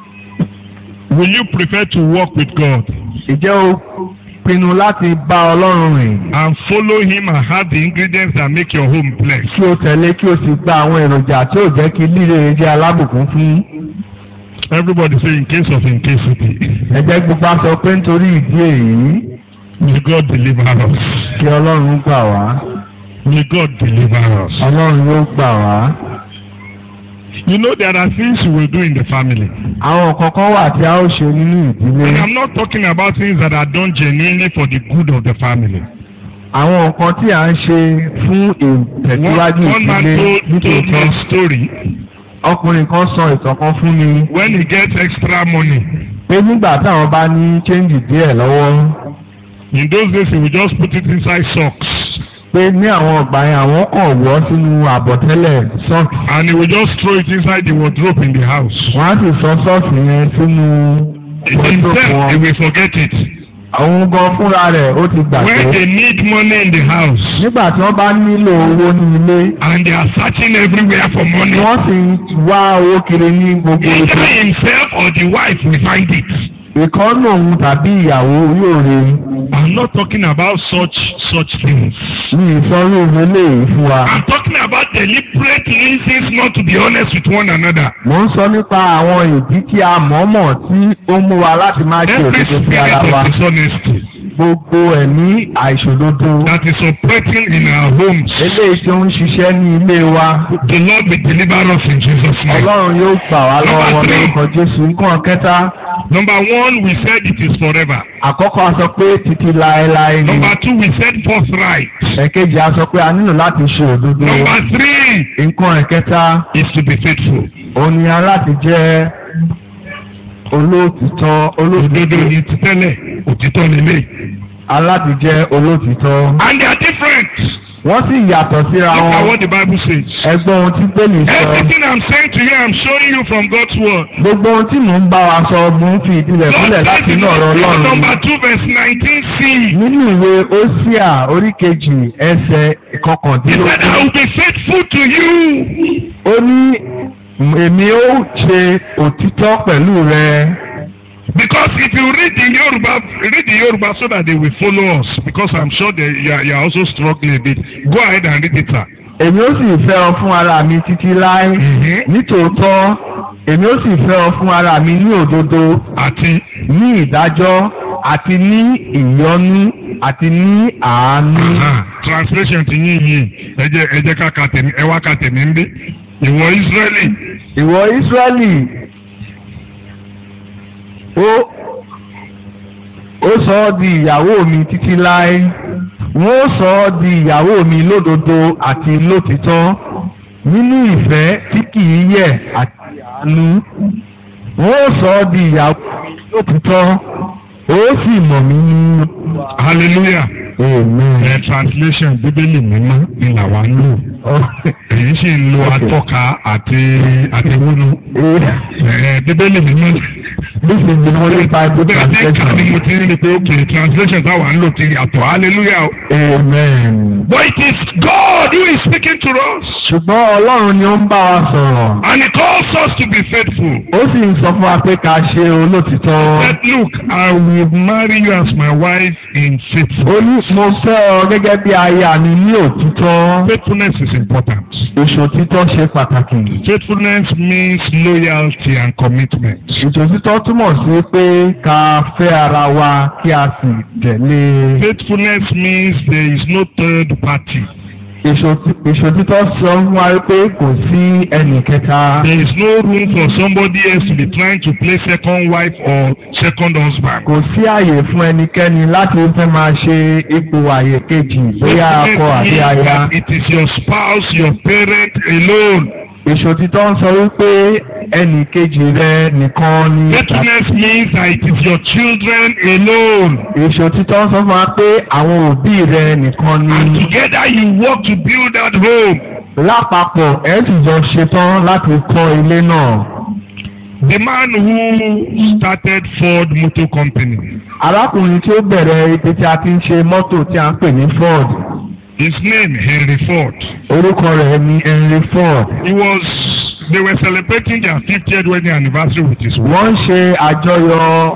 Will you prefer to walk with God ìjẹ́ o pinnu láti bá ọlọ́run rìn. and follow Him and have the ingredients that make your home blessed? kí o tẹ̀lé kí o sì gba àwọn èròjà tí ò jẹ́ kí líle rẹ jẹ́ alábùkún fún. Everybody say in case of incasity. ẹ̀jẹ̀ gbogbo a sọ pé nítorí ìdí èyí May God deliver us. kí ọlọ́run gbà wá. May God deliver us. ọlọ́run yóò gbà wá. You know there are things you will do in the family. àwọn nǹkan kan wà tí a ó ṣe nínú ìdílé. And I'm not talking about things that are done genuinely for the good of the family. àwọn nǹkan tí a ń ṣe fún One, ìtẹ̀síwájú one man ìdílé told, told me nítòótọ́. a story ọkùnrin kan sọ ìtàn kan fún mi when he gets extra money. pé nígbà táwọn bá ní chẹ́ǹgì díẹ̀ lọ́wọ́ In those days he would just put it inside socks pé ní àwọn ọgbà yẹn àwọn kàn wọ́ sínú àbọ̀tẹ́lẹ̀ sọ́ọ̀kì. and he would just throw it inside the wardrobe in the house. wọ́n á sì sọ sọ́ọ̀kì yẹn sínú wọ́ọ̀dù Himself he wọn. will forget it. àwọn gan fúnra rẹ̀ ó ti When gbàgbé. they need money in the house nígbà tí wọ́n bá nílò owó ní ilé and they are searching everywhere for money, wọ́n sì ń wá owó kiri ní gbogbo either oṣù. himself or the wife will find it. ìkọ́nù òun tàbí ìyàwó yóò rí. I'm not talking about such such things. ní ìsọ̀rọ̀ ìwélé fún wa. I'm talking about deliberate reasons not to be honest with one another. mo ń sọ nípa àwọn ìdí tí a mọ̀ọ́mọ̀ tí ó mú wa láti máa ṣe Every òdodo sí spirit ara wa. of dishonesty gbogbo ẹ̀mí àìṣòdodo that is operating in our homes, eléyìí tí ó ń ṣiṣẹ́ ní ilé wa. the Lord will deliver us in Jesus' name. ọlọ́run yóò gbà wá lọ́wọ́ wọn Number three. lórúkọ Jésù. nǹkan kẹta Number one, we said it is forever. àkọ́kọ́ a sọ pé títí láéláé ni. Number two, we said forthright. ẹ̀kejì a sọ pé a nílò láti ṣe òdodo. Number three nǹkan ẹ̀kẹta is to be faithful. òun ni a láti jẹ́ olóòtítọ́ Òdodo olóòtítọ́ ni ti tẹ́lẹ̀, òtítọ́ lélẹ̀. a láti jẹ́ olóòtítọ́. And they are different. wọ́n sì yàtọ̀ síra Look at wọn. what the Bible says. ẹgbọ́n ohun tí bẹ́ẹ̀lì sọ. Everything I'm saying to you, I'm showing you from God's word. gbogbo ohun tí mò ń bá wa sọ mò ń fi ìdílé God múlẹ̀ says láti in inú ọ̀rọ̀ Ọlọ́run. number two, verse nineteen c. nínú ìwé Hósíà orí kejì ẹsẹ̀ He said, I ìkọkàndínlógún. will be faithful to you. ó ní èmi ó ṣe òtítọ́ pẹ̀lú rẹ. Because if you read the Yoruba, read the Yoruba so that they will follow us. Because I'm sure that you are, you are also struggling a bit. Go ahead and read it, sir. èmi ó sì fẹ́ ọ fún ara mi títí láé. Mhm. nítòótọ́ èmi ó sì fẹ́ ọ fún ara mi ní òdodo Àti ní ìdájọ́ àti ní ìyọ́nú àti ní àánú. aha, translation ti yín yìí ẹ jẹ́ ẹ jẹ́ ká ka tèmi ẹ wá ka tèmi ń bí. Ìwọ Ísírẹ́lì ìwọ Ísírẹ́lì ó ó sọ ọ́ di ìyàwó mi títí láé. wọ́n ó sọ ọ́ di ìyàwó mi lódodo àti lótìtọ́. nínú ìfẹ́ tí kì í yẹ̀ àti àánú wọ́n ó sọ ọ́ di ìyàwó lótìtọ́ ó sì mọ̀ mí nínú. hallelujah. amen. ẹ translation bíbélì mímọ́ ni làwa ń lò èyí sì ń lo atọ́ka àti àtiwúlò ẹ bíbélì mímọ́. this is the only Bible translation. bẹ́ẹ̀ ni mo ti ń rí pé okay translation táwa ń lò ti yàtọ̀ hallelujah. amen. but it is God who is speaking to us. ṣùgbọ́n Ọlọ́run ni ó ń bá wa sọ̀rọ̀. and he calls us to be faithful. ó sì ń sọ fún wa pé ká ṣe olótìtọ́. but look, I will marry you as my wife in faith. ó ní mo fẹ́ ọ gẹ́gẹ́ bí aya mi ní òtítọ́. faithfulness is important. ìṣòtítọ́ ṣe pàtàkì. faithfulness means loyalty and commitment. ìṣòtítọ́ túmọ̀ sí pé ká fẹ́ ara wa kí a sì tẹ̀lé. faithfulness means there is no third party. ìṣòtítọ́ sọ fún wa pé kò sí ẹnì kẹta. there is no room for somebody else to be trying to play second wife or second husband. kò sí àyè fún ẹnikẹ́ni láti fẹ́ máa ṣe ipò àyè kejì bóyá akọ àbí aya. it is your spouse, your parent alone. ìṣòtítọ́ ń sọ wípé ẹnì kejì rẹ nìkan ni. faithfulness means that it is your children alone. ìṣòtítọ́ ń sọ fún wa pé àwọn òbí rẹ nìkan ni. and together you work to build that home. lápapọ̀ ẹ sì jọ ṣetán láti kọ́ ilé náà. the man who started Ford Motor Company. arákùnrin tí ó bẹ̀rẹ̀ ibi tí a ti ń ṣe mọ́tò tí a ń pè ní Ford. his name Henry Ford. orúkọ rẹ̀ ni Henry Ford. he was they were celebrating their fiftieth wedding anniversary with his wife. wọ́n ṣe àjọyọ̀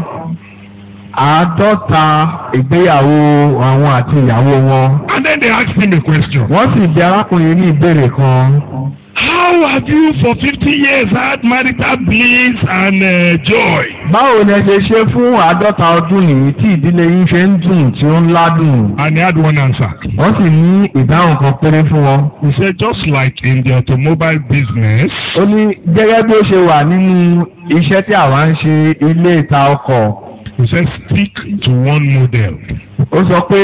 àádọ́ta ìgbéyàwó àwọn àti ìyàwó wọn. and then they asked him a question. wọ́n sì bi arákùnrin ní ìbéèrè kan. how have you for fifty years had marital bliss and uh, joy? báwo ni ẹ ṣe ṣe fún àádọ́ta ọdún yìí tí ìdílé yín ṣe ń dùn tí ó ń ládùn? and he had one answer. wọ́n sì ní ìdáhùn kan péré fún wọn. he said just like in the automobile business. ó ní gẹ́gẹ́ bí ó ṣe wà nínú iṣẹ́ tí àwa ń ṣe ilé ìta ọkọ̀. he said stick to one model. ó sọ pé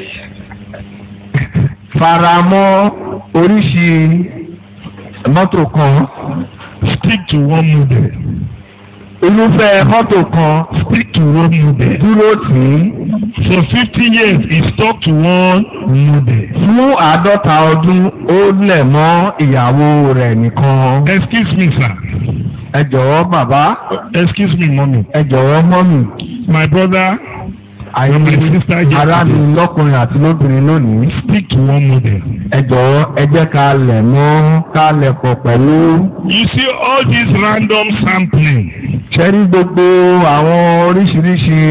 faramọ́ oríṣi mọ́tò kan. stick to one model. irúfẹ́ mọ́tò kan. stick to one model. dúró tì í. for fifty years he stuck to one model. fún àádọ́ta ọdún ó lẹ̀ mọ́ ìyàwó rẹ̀ nìkan. excuse me sir. ẹ jọ̀wọ́ bàbá. excuse me mommy. ẹ jọ̀wọ́ mọ́mì. my brother. àyè ará mi lọ́kùnrin àti lóbìnrin lónìí. stick to one model. ẹ jọ̀wọ́ ẹ jẹ́ ká lẹ̀ mọ́ ká lẹ̀ pọ̀ pẹ̀lú. you see all this random sampling. ṣe rí gbogbo àwọn oríṣiríṣi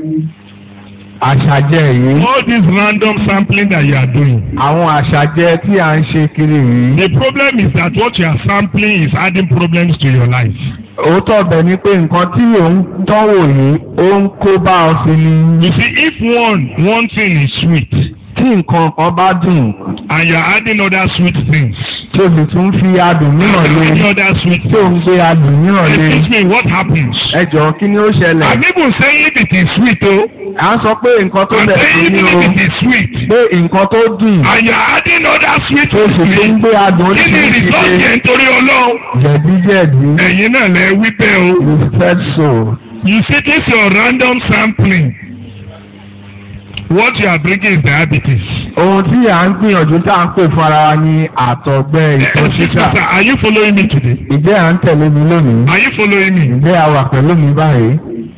àṣàjẹ yìí. all this random sampling that you are doing. àwọn àṣàjẹ tí à ń ṣe kiri yìí. the problem is that what you are sampling is adding problems to your life. òótọ́ bẹ̀ ni pé nǹkan tí ò ń tọ́wò yìí ó ń kó bá ọ sí ni. you see if one one thing is sweet. tí nǹkan kan bá dùn. and you are adding other sweet things. tí o sì tún fi adùn mìíràn lé. adding other sweet tí o ń gbé adùn mìíràn lé. excuse me what happens. ẹ jọ̀ọ́ kí ni ó ṣẹlẹ̀. I'm even saying it is sweet o. à ń sọ pé nǹkan tó lẹ̀ sí ni o. I'm saying it is sweet. pé nǹkan tó dùn. and you are adding other sweet tí o sì tún ń gbé adùn kí ni oríṣiríṣi result lé. yẹn torí ọlọ́run. jẹ̀díjẹ̀dí. ẹ̀yin náà lẹ wí bẹ́ẹ̀ o. you said so. you see this your random sampling. what you are bringing is diabetes. ohun tí à ń gbìyànjú tá à ń pè fún ara wa ní àtọ̀gbẹ ìtọ̀ ṣíṣà. sister are you following me today. ǹjẹ́ à ń tẹ̀lé mi lónìí. are you following me. ǹjẹ́ a wà pẹ̀lú mi báyìí.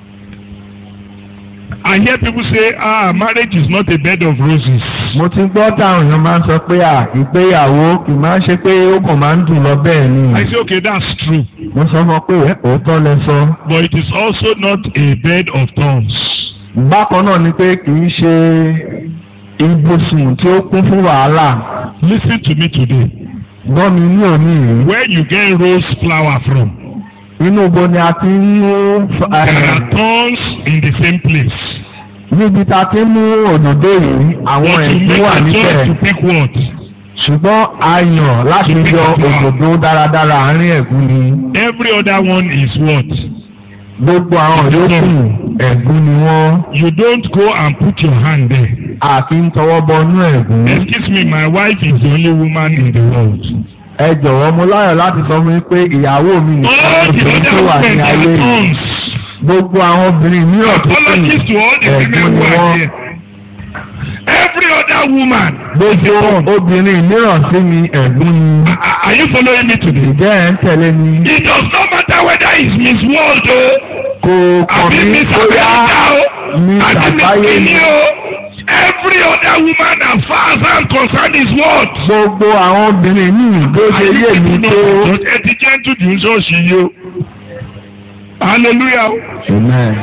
I hear people say ah marriage is not a bed of roses. mo ti gbọ́ táwọn èèyàn máa ń sọ pé à ìgbéyàwó kì máa ń ṣe pé ó kàn máa ń dùn lọ bẹ́ẹ̀ ni. I say okay that's true. mo sọ fún ọ pé òótọ́ lẹ sọ. but it is also not a bed of thorns. bákan náà ni pé kì í ṣe ibùsùn tí ó kún fún wàhálà. listen to me today. gbọ́ mi ní òní yìí. where you get rose flower from. inú ibo ni a ti ń mú. there are thorns in the same place. níbi tá a ti ń mú òdòdó yìí àwọn ẹ̀gbọ́n wà níbẹ̀. to pick what. ṣùgbọ́n a yàn láti yọ òdòdó dáradára àárín ẹ̀gún ni. every other one is what. gbogbo àwọn yòókù ẹ̀gún ni wọ́n. you don't go and put your hand there. a kì í tọwọ́ bọnú ẹ̀gún. excuse me my wife is the only woman in the world. ẹ jọ̀wọ́ mo láyọ̀ láti sọ fún yín pé ìyàwó mi nìkan obìnrin tó wà ní ayé yìí. Gbogbo àwọn obìnrin mìíràn tó kù ẹ̀gbọ́n ni wọ́n. Every other woman. Gbogbo obìnrin mìíràn sí mi ẹ̀gbọ́n ni. Are you following me today? Ǹjẹ́ ẹ̀ ń tẹ̀lé mi? It does not matter whether it's Miss World o. Kò kàn mí bóyá mi ṣàbáyé ni. Every other woman as far as I'm concerned is what? Gbogbo àwọn obìnrin míì bó ṣe yé mi tó. Ẹ ti jẹ́ ń tún ṣọ́ọ̀ṣì yìí o. Hallelujah. Amen.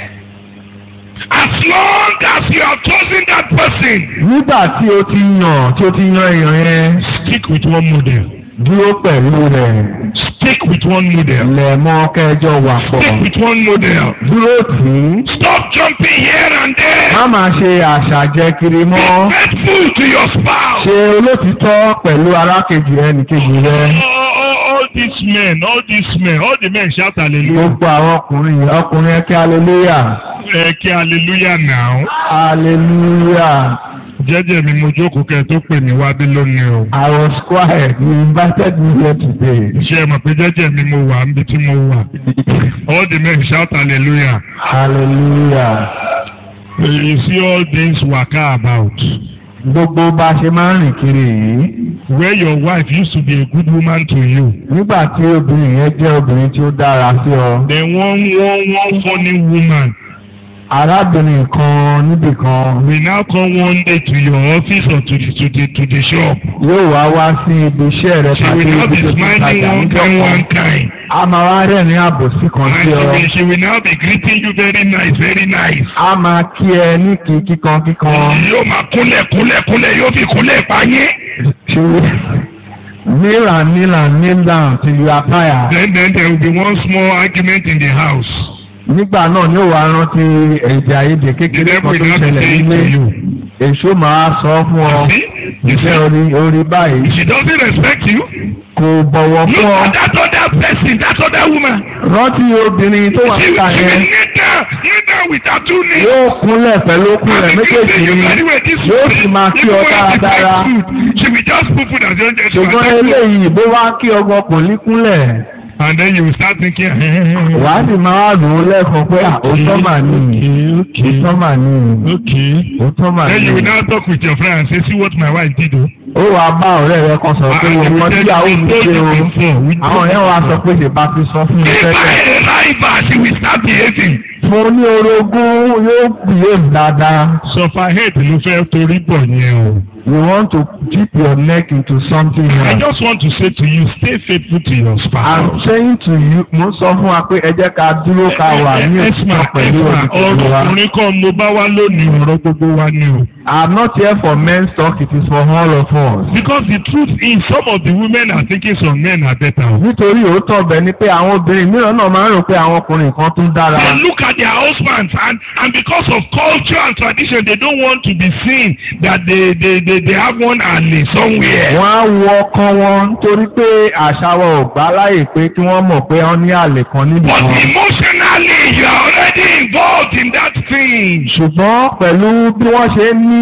As long as you have chosen that person. Nígbà tí o ti yàn tí o ti yan èèyàn yẹn. Stick with one model. Dúró pẹ̀lú rẹ̀. Stick with one model. Lẹ̀mọ́ kẹjọ wà pọ̀. Stick with one model. Dúró tì í. Stop jumping here and there. Má máa ṣe àṣàjẹ kiri mọ́. Be faithful to your spouse. Ṣe olótìtọ́ pẹ̀lú arákejì ẹnìkejì rẹ. All these men, all these men, all the men shout hallelujah. Gbogbo àwọn ọkùnrin ọkùnrin ẹ kí hallelujah. Ẹ kí hallelujah now. Hallelujah. Jẹ́jẹ́ mi mo jókòó kẹ́ tó pè mí wá bí lónìí o. I was quiet. You invited me here today. Ṣé ẹ mọ̀ pé jẹ́jẹ́ mi mo wà níbi tí mo wà? All the men shout hallelujah. Hallelujah. You see all things waka about. Gbogbo bá a ṣe máa ń rìn kiri yìí. Where your wife used to be a good woman to you. Nígbà tí obìnrin yẹn jẹ́ obìnrin tí ó dára sí ọ. Then one one one funny woman. Arábìnrin kan níbì kan. We now come one day to your office or to the to the to the shop. Yóò wá wá sí ibi iṣẹ́ rẹ pàdé ibi tó ti tajà níjọ́ wọn. She will now be smiling one kind one kind. A máa wá rẹ́rìn àbòsí kan sí ọ. And she will now be greeting you very nice very nice. A máa kí ẹ ní kí kíkan kíkan. Yóò máa kúnlẹ̀ kúnlẹ̀ kúnlẹ̀ yóò fi kúnlẹ̀ pa yín. Kneel and kneel and kneel down till you are tired. Then then there will be one small argument in the house. Nígbà náà ni ó wá rántí èdè àìyedè kékeré kan tó ṣẹlẹ̀ nílé. Èso máa sọ fún ọ. Ìfẹ́ orí orí báyìí. She doesn't respect you. Kò bọ̀wọ̀ fún ọ. Look at that other person, that other woman. Rántí obìnrin tó wà níta yẹn. She will kneel down, kneel down with her two knees. Yóò kúnlẹ̀ pẹ̀lú okùn rẹ̀ méjèèjì ni. Yóò sì máa kí ọ dáradára. She will just put food as you just. Ṣùgbọ́n eléyìí bó wá kí ọgbọ́n kò ní kúnlẹ̀. And then you will start thinking. Wà á sì máa rò ó lẹ́ẹ̀kan pé òótọ́ mà ní. Òótọ́ mà ní. Òótọ́ mà ní. Then you will now talk with your friend and say, see what my wife did o. Ó wàá bá ọ̀rẹ́ rẹ kan sọ̀rọ̀ pé wọ́n mọ tíyàwó mi ṣe o. Àwọn yẹn wàá sọ pé ṣèbá ti sọ fún mi tẹ́lẹ̀. If I like her, she will start behaving. Mo ní orogún yóò behave dáadáa. Sọfà hate ló fẹ́ torí bọ̀ yẹn o. You want to dip your neck into something else. I just want to say to you, stay faithful to your spouse. I'm saying to you, mo sọ fún wa pé ẹ jẹ́ ká dúró ká wà ní òtítọ́ pẹ̀lú òtítọ́ wa. Ọkùnrin kan mo bá wá lónìí ọ̀rọ̀ gbogbo wa ni o. I'm not here for men's talk, it is for all of us. Because the truth is, some of the women are thinking some men are better. Nítorí òótọ́ ọbẹ̀ ni pé àwọn obìnrin mìíràn náà máa ń rò pé àwọn ọkùnrin kan tún dára. They look at their husbands and and because of culture and tradition they don't want to be seen that they they they, they have one ale somewhere. Wọ́n á wo ọkọ wọn nítorí pé àṣà wọn ò gbà láyè pé kí wọ́n mọ̀ pé wọ́n ní àlè kan níbi kan. But emotionally you are already involved in that thing. Ṣùgbọ́n pẹ̀lú bí wọ́n ṣe ní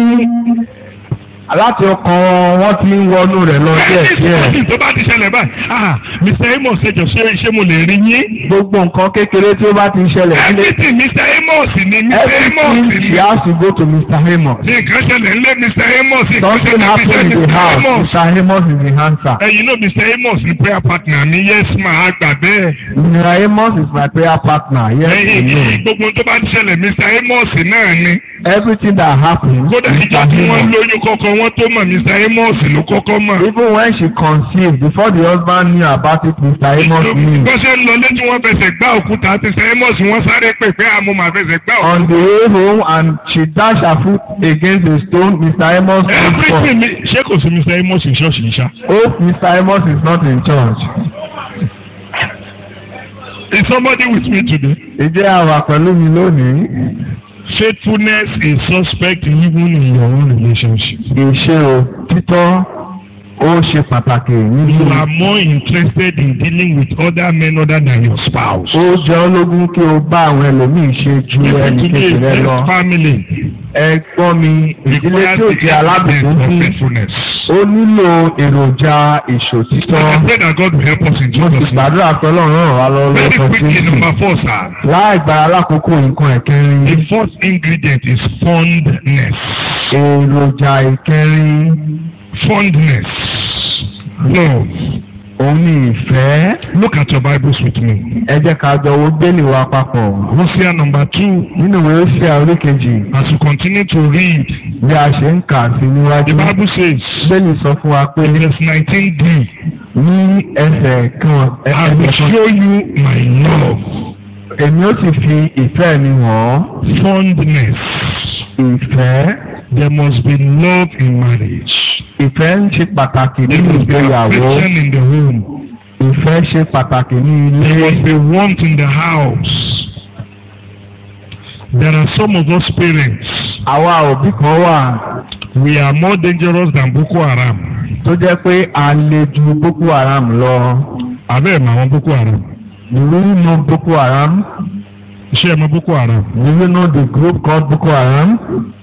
láti ọkàn wọn ti ń wọnú rẹ̀ lọ díẹ̀ díẹ̀. Tó bá ti ṣẹlẹ̀ báyìí, ah Mister Amos ṣèjọ ṣé ṣé mo lè rí yín. Gbogbo nǹkan kékeré tí ó bá ti ṣẹlẹ̀ nílé. Everything Mister Amos ni Mister Amos ni. Everything she has to go to Mister Amos. Ní nǹkan ṣẹlẹ̀ nílé Mister Amos. Something happen in the house. Mister Amos is the answer. Ẹyin náà Mister Amos ni prayer partner mi, yes ma, a gbà bẹ́ẹ̀. Mister Amos is my prayer partner, yes I know. Gbogbo tó bá ti ṣẹlẹ̀ Mister Amos náà ni. Everything that happens. Kódà ìjọ tí wọ́n lóyún kọ́kọ́ wọ́n tó mọ̀ Mister Amos ló kọ́kọ́ mọ̀. Even when she conceived, before the husband knew about it, Mister Amos knew. Bó ṣe ń lọ létí wọ́n fẹsẹ̀ gbá òkúta Mister Amos wọ́n sáré pè pé àmọ́ màá fẹsẹ̀ gbá òkúta. On the way home and she dashed her foot against a stone, Mister Amos stood for. Ṣé kò sí Mister Amos in church ní sá? Hope Mister Amos is not in church. Is somebody with me today? Ìjẹ́ àwà pẹ̀lú mi lónìí. Faithfulness is suspect even in your own relationship. Ìṣe o títọ́ ó ṣe pàtàkì nínú. You are more interested in dealing with other men other than your spouse. Ó jẹ́ ológun kí o bá àwọn ẹlòmíì ṣe ju ẹnì kejì rẹ lọ. Family. ẹ gbọ́ mi, ìdílé tí ó jẹ́ alábùkún fún ó nílò èròjà ìṣòtítọ́. I pray that God will help us in mo sì Jesus' name. gbàdúrà pé Ọlọ́run ràn wá lọ́wọ́ Very lọ́sọ̀ quickly, Jésù. number four, sir. láì gba alákòókò nǹkan ẹ̀kẹrin. The first ingredient is fondness. èròjà ìkẹrin Fondness. Love. òun ni ìfẹ́. Look at your Bibles with me. ẹ jẹ́ ká jọ wo Bíbélì wa papọ̀. Hosea number two. nínú ìwé Hósíà orí kejì. As you continue to read, bí a ṣe ń kà sí níwájú. the Bible says, Bíbélì sọ fún wa pé in verse nineteen d, ní ẹsẹ̀ kan I will ẹsẹ̀ kan show you my love. èmi ó sì fi ìfẹ́ mi hàn. Fondness. ìfẹ́. There must be love in marriage. ìfẹ́ ń ṣe pàtàkì There nínú must be ìgbéyàwó. affection in the home. ìfẹ́ ṣe pàtàkì ní There must ilé. be warmth in the house. There are some of us parents, àwa òbí kan wà we are more dangerous than Boko Haram. tó jẹ́ pé a lè ju Boko Haram lọ. Abẹ́ ẹ̀ mọ àwọn Boko Haram. Do you know Boko Haram? Ṣé ẹ mọ Boko Haram? Do you know the group called Boko Haram?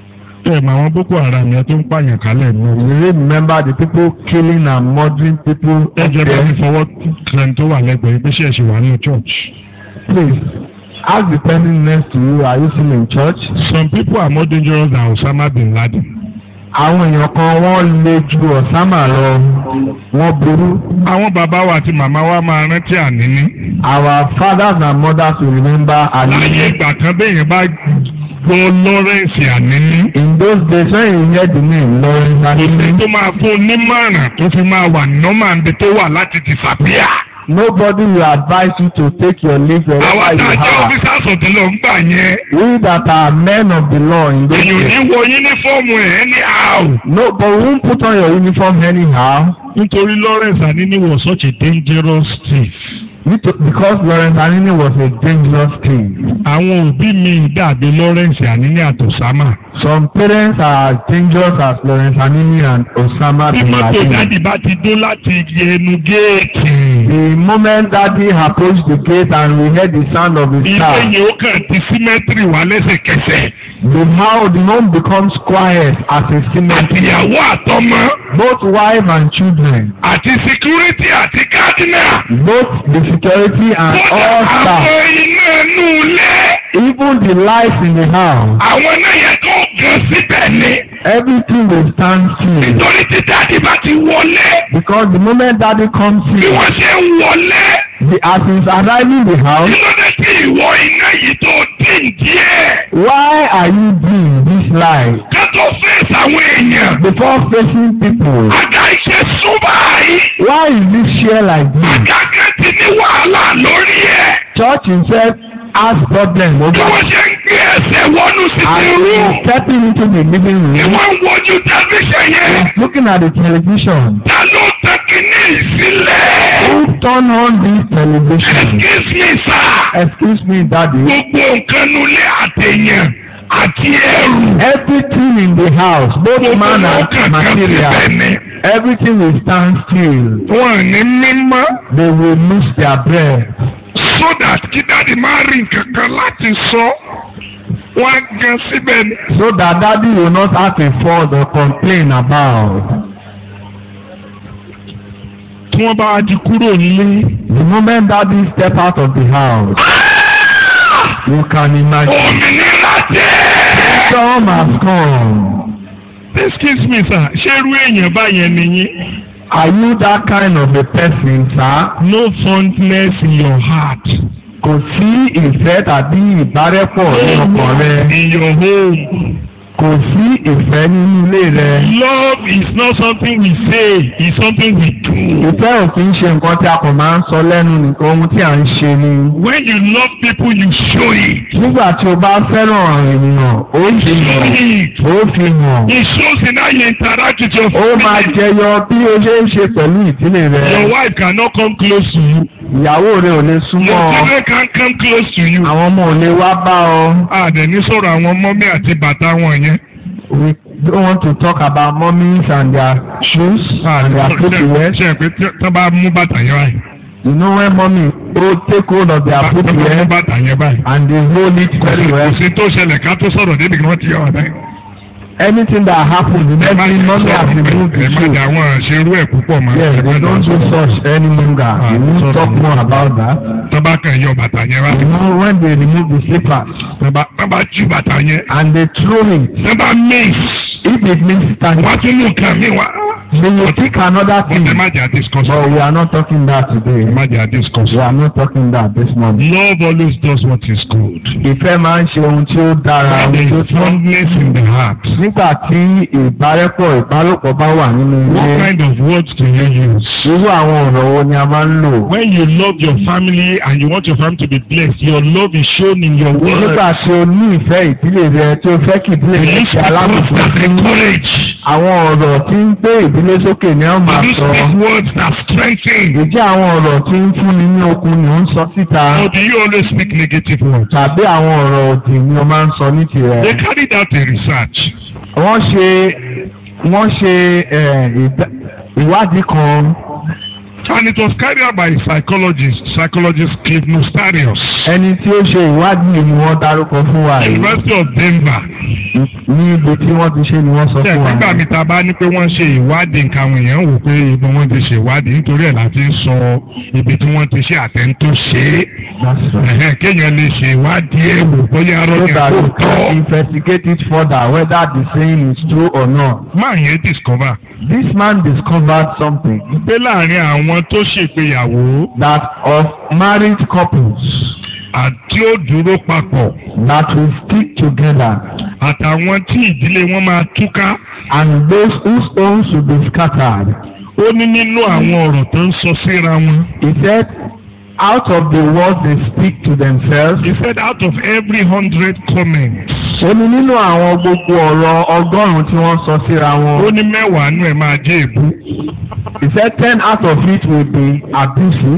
Ẹ mọ àwọn Boko Haram yẹn tó ń pààyàn kálẹ̀ ní. Do you remember the people killing and murdering people? Ẹ jẹ́ bá mi fọwọ́ kan tó wà lẹ́gbẹ̀ẹ́ pé ṣé ẹ ṣì wà ní church. Please ask the person next to you, are you still in church? Some people are more dangerous than Osama bin Laden. Àwọn èèyàn kan wọ́n lè ju Osama lọ, wọ́n burú. Àwọn bàbá wa àti màmá wa máa rántí àníní. Our fathers and mothers will remember Láyé Anini. ìgbà kan béèyàn bá gbọ́ Lawrence Àníní. In those days when you hear the name Lawrence Kò sí Anini, tó máa fún onímọ̀ràn tó fi máa wà nọ́mà níbi tó wà láti disappear. nobody will advise you to take your leave wherever Àwọn you tá a jẹ́ are. officers of the law ń gbà yẹn. We that are men of the law in those Èyàn days. ní wọ yúnífọ́ọ̀mù ẹ̀ anyhow. No, but we won't put on your uniform anyhow. Nítorí Lawrence Àníní was such a dangerous thief. Because Lawrence Anini was a dangerous thief. Àwọn òbí mi dàbí Lawrence Àníní àti Osama. Some parents are as dangerous as Lawrence Anini and Osama Bí bin mọ́tò Laden. dáàdì bá ti dó láti ẹnu géètì. The moment daddy approached the gate and we heard the sound of his Ilé car, yìí ó kàn ti símẹ́tìrì wá lẹ́sẹ̀kẹsẹ̀. the house, the home becomes quiet as a cemetery. Àtìyàwó àtọmọ. Both wife and children, Àti security àti gardener. both the security and Kódà all àwọn staff, iná inú ilé. even the lights in the house, Àwọn náà yẹ kó gan síbẹ̀ ni. everything will stand still. Nítorí tí dáàdì bá ti wọlé. Because the moment daddy comes Bí in, wọ́n ṣe ń wọlé. the, as he's arriving in the house, Kí ló dé tí ìwọ iná yìí tó dín díẹ̀? why are you doing this light Ká tó fèsì àwọn èèyàn. before facing people? Àga ìṣe súnmọ́ yìí. Why is this share like this? Àga kan ti ní wàhálà lórí ẹ̀. Church himself has problem Bí over wọ́n ṣe ń gbé ẹsẹ̀ wọnú sí and ti he rú. is stepping into the living Ni room. wọ́n ń wojú tẹlifíṣàn yẹn. He's looking at the television. Ta ló tẹ kíní ìsílẹ̀? Who turn on this television? Excuse me, sir. Excuse me, daddy. Gbogbo nǹkan nulẹ̀ àtẹ̀yàn àti ẹrù. Everything in the house, both man and material, everything will stand still. Wọ́n ní mímọ́. They will lose their breath. So that kí dáàdi máa rí nǹkan kan láti sọ. Wọ́n á gan síbẹ̀ ni. So that daddy will not have a fault or complain about. Tí wọ́n bá ti kúrò nílé. The moment daddy step out of the house, you can imagine. Òmìnira dé. Storm has come. Excuse me, sir. Ṣé irú èèyàn báyẹn nìyí? Are you that kind of a person, sir? No fondness in your heart. Kò sí ìfẹ́ tàbí ìbárẹ́pọ̀ ní ọkàn rẹ. In your home. Kò sí ìfẹ́ nínú ilé rẹ. Love is not something we say, it's something we do. Ìfẹ́ ò kì í ṣe nǹkan tí a kò máa ń sọ lẹ́nu nìkan, ohun tí à ń ṣe ni. When you love people, you show it. Nígbà tí o bá fẹ́ràn ènìyàn, ó You fi show hàn. it. Ó fi hàn. It shows in how you interact with your Ó máa family. jẹyọ bí o ṣe ń ṣe pẹ̀lú ìdílé Your rẹ. wife cannot come close to you. Ìyàwó rẹ ò lè súnmọ́ Your ọ. children can't come close to you. Àwọn ọmọ ò lè wá bá ọ. Àdẹ̀ní sọ̀rọ̀ àwọn mọ́mí àti bàtà wọn yẹn. We don't want to talk about mummies and their shoes and their footwear. Ṣé ẹ pé tí wọ́n bá mú bàtà yẹn báyìí? You know when mommy oh, take hold of their Tí wọ́n bá mú footwear bàtà yẹn báyìí. and they hold it very well. Kò sí tó ṣẹlẹ̀ ká tó sọ̀rọ̀ débi kí wọ́n ti yọ ọ̀dẹ́. anything that happens the next thing mommy has removed the shoe. ẹ má dà wọn ṣerú ẹ̀ púpọ̀ mọ́. yes they don't do such any longer. they won't talk more about that. tọ́ba kan yọ bàtà yẹn wá. you know when they remove the slippers. tọ́ba ju bàtà yẹn. and they throw it. tọ́ba mix. if it means stand. wọ́n tún mú nǹkan mi wá. they will pick another thing. but ẹ má jà discuss. but we are not talking that today. ẹ má jà discuss. we are not talking that this morning. love always does what is good. ìfẹ́ máa ń ṣe ohun tí ó dára. there is fondness in the heart. nígbà tí ìbárẹ́pọ̀ ìbálòpọ̀ bá wà nínú ilé. what kind of words do you use? irú àwọn ọ̀rọ̀ wo ni a máa ń lò. when you love your family and you want your family to be blessed, your love is shown in your words. nígbà tí o ní ìfẹ́ ìdílé rẹ tí o fẹ́ kí ìdílé rẹ ṣe alábùkún fún àwọn ọ̀rọ̀ tí ń gbé ìdílé sókè ni wọ́n máa sọ. these big words that strengthen. ìjẹ́ àwọn ọ̀rọ̀ tí ń fúnni ní okun ni ó ń sọ síta. or do you always speak negative words? tàbí àwọn ọ̀rọ̀ òdì ni o máa ń sọ ní tirẹ̀. they carried out a research. wọ́n ṣe wọ́n ṣe ìwádìí kan. and it was carried out by a psychologist psychologist Cliff Nostarius. ẹni tí ó ṣe ìwádìí ni wọ́n dárúkọ fún wa yìí. University of Denver. ní ibi tí wọ́n ti ṣe ni wọ́n sọ fún wa. nígbà mi ta bá ní pé wọ́n ṣe ìwádìí nǹkan àwọn èèyàn wò pé ibi wọ́n ti ṣe ìwádìí nítorí ẹ̀ láti ń sọ ibi tí wọ́n ti ṣe àtẹ̀ntó ṣe é. kéèyàn lè ṣe ìwádìí ẹ̀ wò bóyá arọ́ ní àkókò. so that you can investigate it further whether the saying is true or not. máa yẹn discover. this man discovered something. pé láàrin àwọn tó ṣègbéyàwó. that of married couples. àti ó dúró papọ̀. that will stick together. àtàwọn tí ìdílé wọn máa túká. and those whose homes will be scattered. ó ní nínú àwọn ọ̀rọ̀ tó ń sọ síra wọn. he said out of the words they speak to themselves. he said out of every hundred comments. ó ní nínú àwọn gbogbo ọ̀rọ̀ ọgọ́rùn-ún tí wọ́n sọ síra wọn. ó ní mẹ́wàá nú ẹ̀ máa jẹ́ èébú. he said ten out of it will be abuses.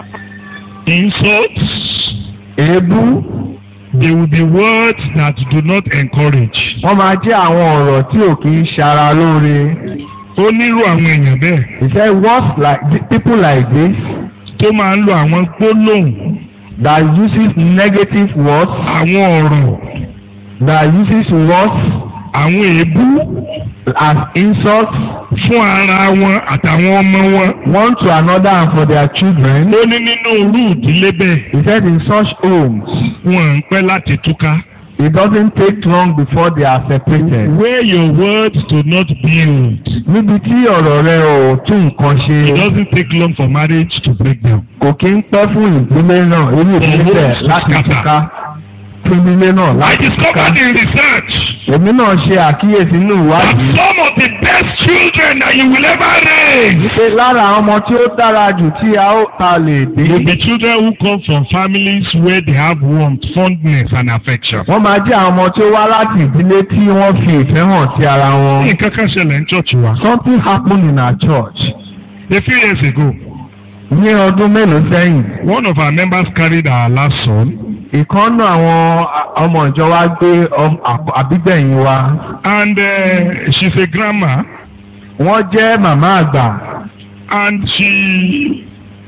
insults. èébú. there will be words that do not encourage. wọ́n máa jẹ́ àwọn ọ̀rọ̀ tí ò kì í ṣara lóore. ó nírú àwọn èèyàn bẹ́ẹ̀. he said words like people like this. tó máa ń lo àwọn gbólóhùn. that uses negative words. àwọn ọ̀rọ̀. that uses words. àwọn èébú. as insults. fún ara wọn àtàwọn ọmọ wọn. one to another and for their children. ó ní nínú irú ìdílé bẹ́ẹ̀. he said in such homes. wọn ń pẹ́ láti túká. it doesn't take long before they are separated. where your words do not build. níbi tí ọ̀rọ̀ rẹ ò tún nǹkan ṣe. it doesn't take long for marriage to break down. kò kí ń pẹ́ fún ìdílé náà irú ìdílé láti túká. fún ìdílé náà láti túká. I discovered in research. èmi náà ṣe àkíyèsí nínú ìwádìí. that some of the best children that you will ever raise. wípé lára àwọn ọmọ tí ó dára jù tí a ó ta lè dé. will be children who come from families where they have warmth, fondness and affection. wọ́n máa jẹ́ àwọn ọmọ tí ó wá láti ìdílé tí wọ́n fi ìfẹ́ hàn sí ara wọn. nǹkan kan ṣẹlẹ̀ ní church wa. something happened in our church. a few years ago. ní ọdún mélòó sẹ́yìn. one of our members carried our last son. ìkan náà àwọn ọmọ ìjọ wa gbé àbígbẹ̀yìn wa. and uh, she's a grandma. wọ́n jẹ́ màmá àgbà. and she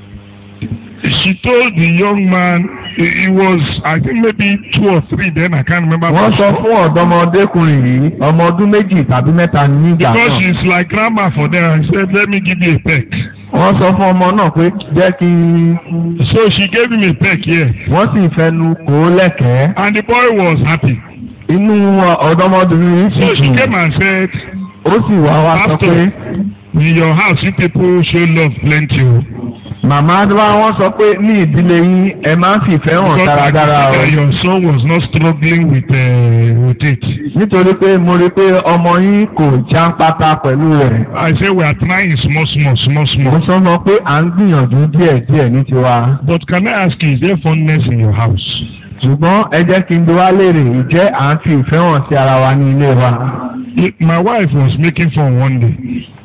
she told the young man he was I think maybe two or three then I can't remember. wọ́n sọ fún ọ̀dọ́mọdékùnrin yìí ọmọ ọdún méjì tàbí mẹ́ta nígbà náà. because she's like grandma for them and said let me give you a peck. wọ́n sọ fún ọmọ náà pé jẹ́ kí. so she gave him a peck here. wọ́n sì fẹnu kò ó lẹ́kẹ̀ẹ́. and the boy was happy. inú ọ̀dọ́mọdún yìí sì so dùn. she came and said. ó sì wá wá sọ pé. in your house you people show love plenty o. màmá wa wọ́n sọ pé ní ìdílé yín ẹ máa ń fìfẹ́ hàn dáradára o. because your son was not struggling with, uh, with it. nítorí pé mo rí pé ọmọ yín kò jáǹpátá pẹ̀lú rẹ̀. I say we are trying small small small small. mo sọ fún ọ pé à ń gbìyànjú díẹ̀díẹ̀ ní tiwa. but can I ask you is there fondness in your house? ṣùgbọ́n ẹ jẹ́ kí n bi wá léèrè ìjẹ́ à ń fi ìfẹ́ hàn sí ara wa ní ilé wa. My wife was making fun one day.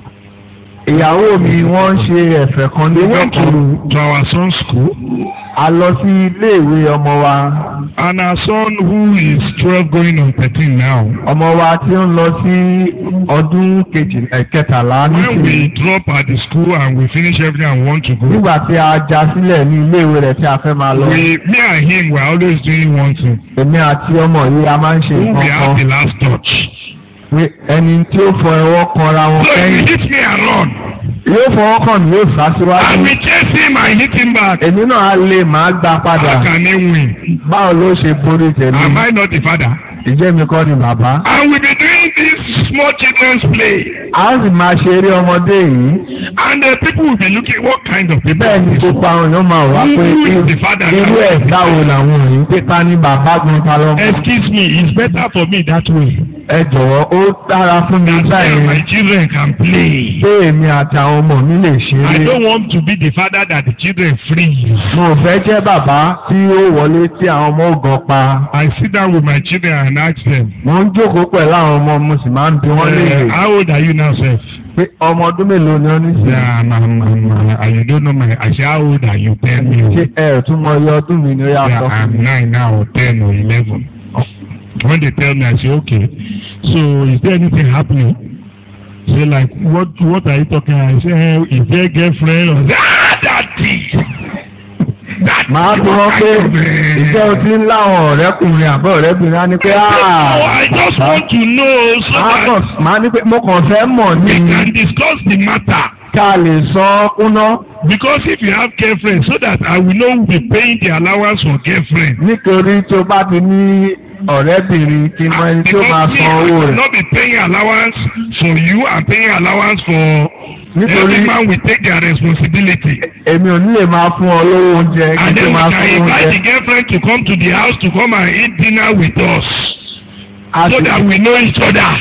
ìyàwó mi wọ́n ń ṣe ẹ̀fẹ̀ kan ní we went to, to our son's school. a lọ sí iléèwé ọmọ wa. and our son who is twelve going on thirteen now. ọmọ wa tí ó ń lọ sí ọdún kẹtàlá nísìnyí. when we drop at the school and we finish everything and want to go. nígbà tí a já sílẹ̀ ní iléèwé rẹ̀ tí a fẹ́ máa lọ. we me and him were always doing one thing. èmi àti ọmọ yìí a máa ń ṣe nǹkan kan. we have the last touch. pé ẹni tí ó fọ ẹwọ́ kanra wọn So if kẹ́yìn. he hits me and run, Yóò fọwọ́ kàn mí yóò sá I síwájú. will chase him and hit him back. Èmi náà á lè máa gbà padà. How can he win? Báwo ló ṣe borí Am tèmi? I not the father? Ìjẹ́ mi kọ́ ni bàbá. And we be doing this small children's play. A sì máa ṣe eré ọmọdé yìí. And the people will be looking, what kind of people? Bẹ́ẹ̀ ni gbogbo àwọn èèyàn máa wá pé Who is the father? irú ẹ̀ dáwọ́ làwọn òyìn pé ká ní bàbá gan ta lọ́mọ. Excuse me, it's better for me that way. Ẹ jọ̀wọ́ ó dára fún mi That's why báyìí. my children can play. Pé èmi àti àwọn ọmọ mi lè I ṣeré. don't want to be the father that the children free. Mo ò fẹ́ jẹ́ bàbá tí ó wọlé tí àwọn ọmọ ò gan pa. I sit down with my children and ask them, Mo ń jókòó pẹ̀lú àwọn ọmọ mo sì máa ń bi wọ́n léèrè. uh, how old are you now, sir? Pé ọmọ ọdún mélòó ni ó ní sí? Yeah, I'm, I'm, I'm, uh, you don't know my. I say, how old are you? Tell me. Ṣé ẹ ò tún mọ iye ọdún mi ni ó yà Yeah, sọ fún I'm mi? nine now, or ten, or eleven. When they tell me, I say, okay. So, is there anything happening? Say, like, what? What are you talking about? I say, hey, is there a girlfriend? Or ah, daddy. Màá bí wọ́n pé ìjẹ́ o ti ń láwọn ọ̀rẹ́kùnrin àbọ̀ ọ̀rẹ́bìnrin á ní pé Oh, I just want to know so that màá ní pé mo kàn fẹ́ mọ̀ we ní can discuss the matter. ká lè sọ kúná Because if you have girlfriend, so that I will know who be paying the allowance for girlfriend. nítorí tó bá ti ní ọ̀rẹ́bìnrin kí n mọ ẹni tó máa Because me, san I owó will rẹ̀. not be paying allowance for you and paying allowance for Nítorí- every man will take their responsibility. Èmi ò ní lè máa fún ọ lówó oúnjẹ kí n And tó then we máa can fún invite oúnjẹ. the girlfriend to come to the house to come and eat dinner with us. A So sì- that we know each other.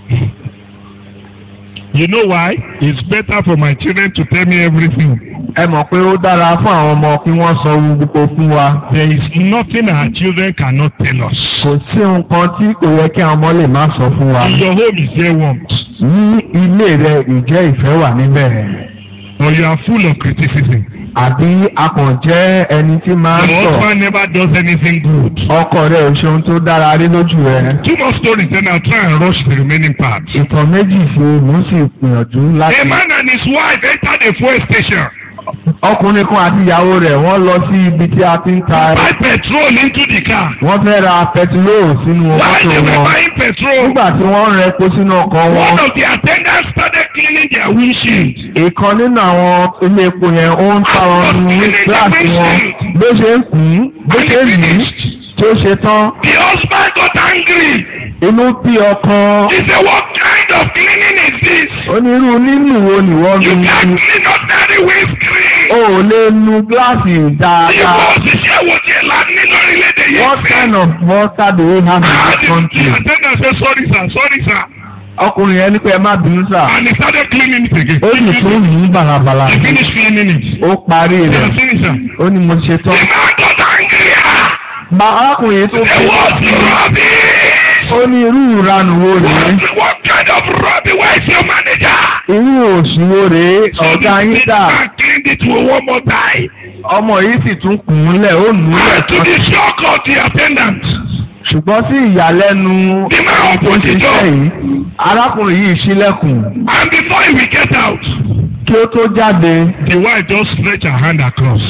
You know why? It's better for my children to tell me everything. Ẹ mọ̀ pé ó dára fún àwọn ọmọ kí wọ́n sọ ohun gbogbo fún wa. There is nothing our children cannot tell us. Kò sí nǹkan tí kò yẹ kí àwọn ọmọ lè má sọ fún wa. In your home is there warmth, Ní ilé rẹ ìjẹ́ ìfẹ́ wà níbẹ̀. or you are full of criticism. Àbí a kàn jẹ́ ẹni tí máa ń Your sọ. husband never does anything good. Ọkọ rẹ̀ ò ṣe ohun tó dára rí lójú rẹ̀. Two more stories, then I'll try and rush the remaining parts. Ìtàn méjì sí mò ń sì gbìyànjú láti. A man and his wife entered a fuel station. Ọkùnrin kan àti ìyàwó rẹ̀ wọ́n lọ sí ibi tí a ti ń ta. Buy petrol into the car. Wọ́n fẹ́ ra pẹtiróò sínú While mọ́tò they were wọn. buying petrol, Nígbà tí wọ́n ń rẹ epo sínú ọkọ̀ wọn. one of the attendants started cleaning their windshield. Ìkan nínú àwọn ilé epo yẹn ó ń ta wọn ní gíláàsì wọn. Bó ṣe ń kùn ún, bó ṣe ń yìí tí ó ṣe tán. The husband got angry. Inú bí ọkàn. He said, what kind of cleaning is this? Onírú nínú wo ni wọ́n You nu can't ní? clean ordinary windscreen. O ò lè nu gíláàsì Ìwọ dáadáa. òṣìṣẹ́ wo ti là ní lórílẹ̀‐èdè yìí? What kind of water do we have in Ah, this the country? the attendant said, sorry sir, sorry sir. Ọkùnrin yẹn ní pé ẹ má bínú sà. And he started cleaning it again. Ó sì tún yìí bàlàbàlà. He finished cleaning it. Ó parí He rẹ̀. was finished, sir. Ó ní mo ṣe The tán. man got angry. ah. Bá arákùnrin yìí tó There fi. was rubbish. Ó ní irú ìranù wo rèé? What, what kind of rubbish? Where is your manager? Irú òṣì wo rèé? Ọ̀gá yín dà. man cleaned it one more time. Ọmọ yìí sì tún kùn ún lẹ̀ ó nù ú lẹ̀ And to tán. the shock of the attendant, Ṣùgbọ́n sí ìyàlẹ́nu the man tó opened the ṣiṣẹ́ door. yìí, arákùnrin yìí ṣílẹ̀kùn. And before he will get out, Kí ó tó jáde, the wife just stretched her hand across.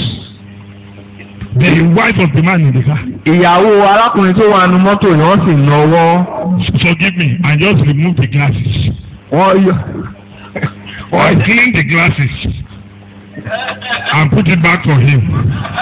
The wife of the man in the car. ìyàwó arákùnrin tó wà nínú mọ́tò yìí wọ́n sì nawọ́. Forgive me, and just remove the glasses. Wọ́n yọ. I cleaned the glasses and put it back for him.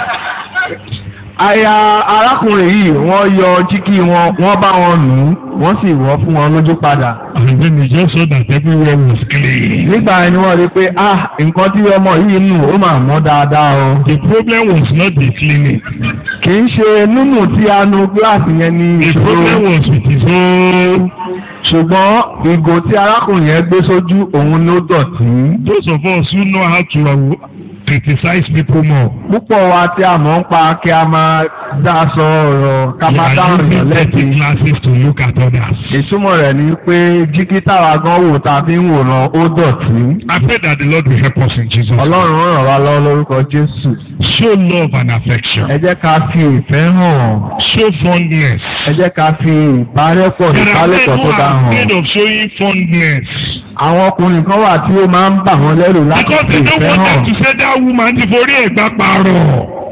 Aya arákùnrin yìí wọ́n yọ jígí wọn, wọ́n bá wọn nù ú, wọ́n sì wọ́ fún wọn lójú padà. And then he just saw that everywhere was clean. Nígbà yẹn ni wọ́n rí i pé ah nǹkan tí ọmọ yìí nù ó máa mọ́ dáadáa o. The problem was not the cleaning. Kì í ṣe nínú tí a nu gíláàsì yẹn ní The ìṣòro. problem was with his own. Ṣùgbọ́n ìgò tí arákùnrin yẹn gbé sójú òun ló dọ̀tí. Those of us who know how to uh, criticize people more. Púpọ̀ wa tí a mọ̀ ń pa kí a máa dá sọ ọ̀rọ̀ ká We máa are dáhùn using yàn dirty lẹ́bi. glasses to look at others. Ìtumọ̀ rẹ̀ ni pé jígí táwa gan wò tá a fi ń wòran ó dọ̀tí. I pray that the Lord will help us in Jesus' name. Ọlọ́run ràn wá lọ́wọ́ lórúkọ Jésù. Show love and affection. Ẹ jẹ́ ká fi ìfẹ́ hàn. Show fondness. Ẹ jẹ́ ká fi ìbárẹ́pọ̀ There are men ìbálòpọ̀ who tó dá are hàn. afraid of showing fondness. Àwọn ọkùnrin kan wà tí ó máa ń bà wọ́n lẹ́rù láti Because fi they don't ìfẹ́ want hàn. them to say that woman ti forí ẹ̀gbá parọ́.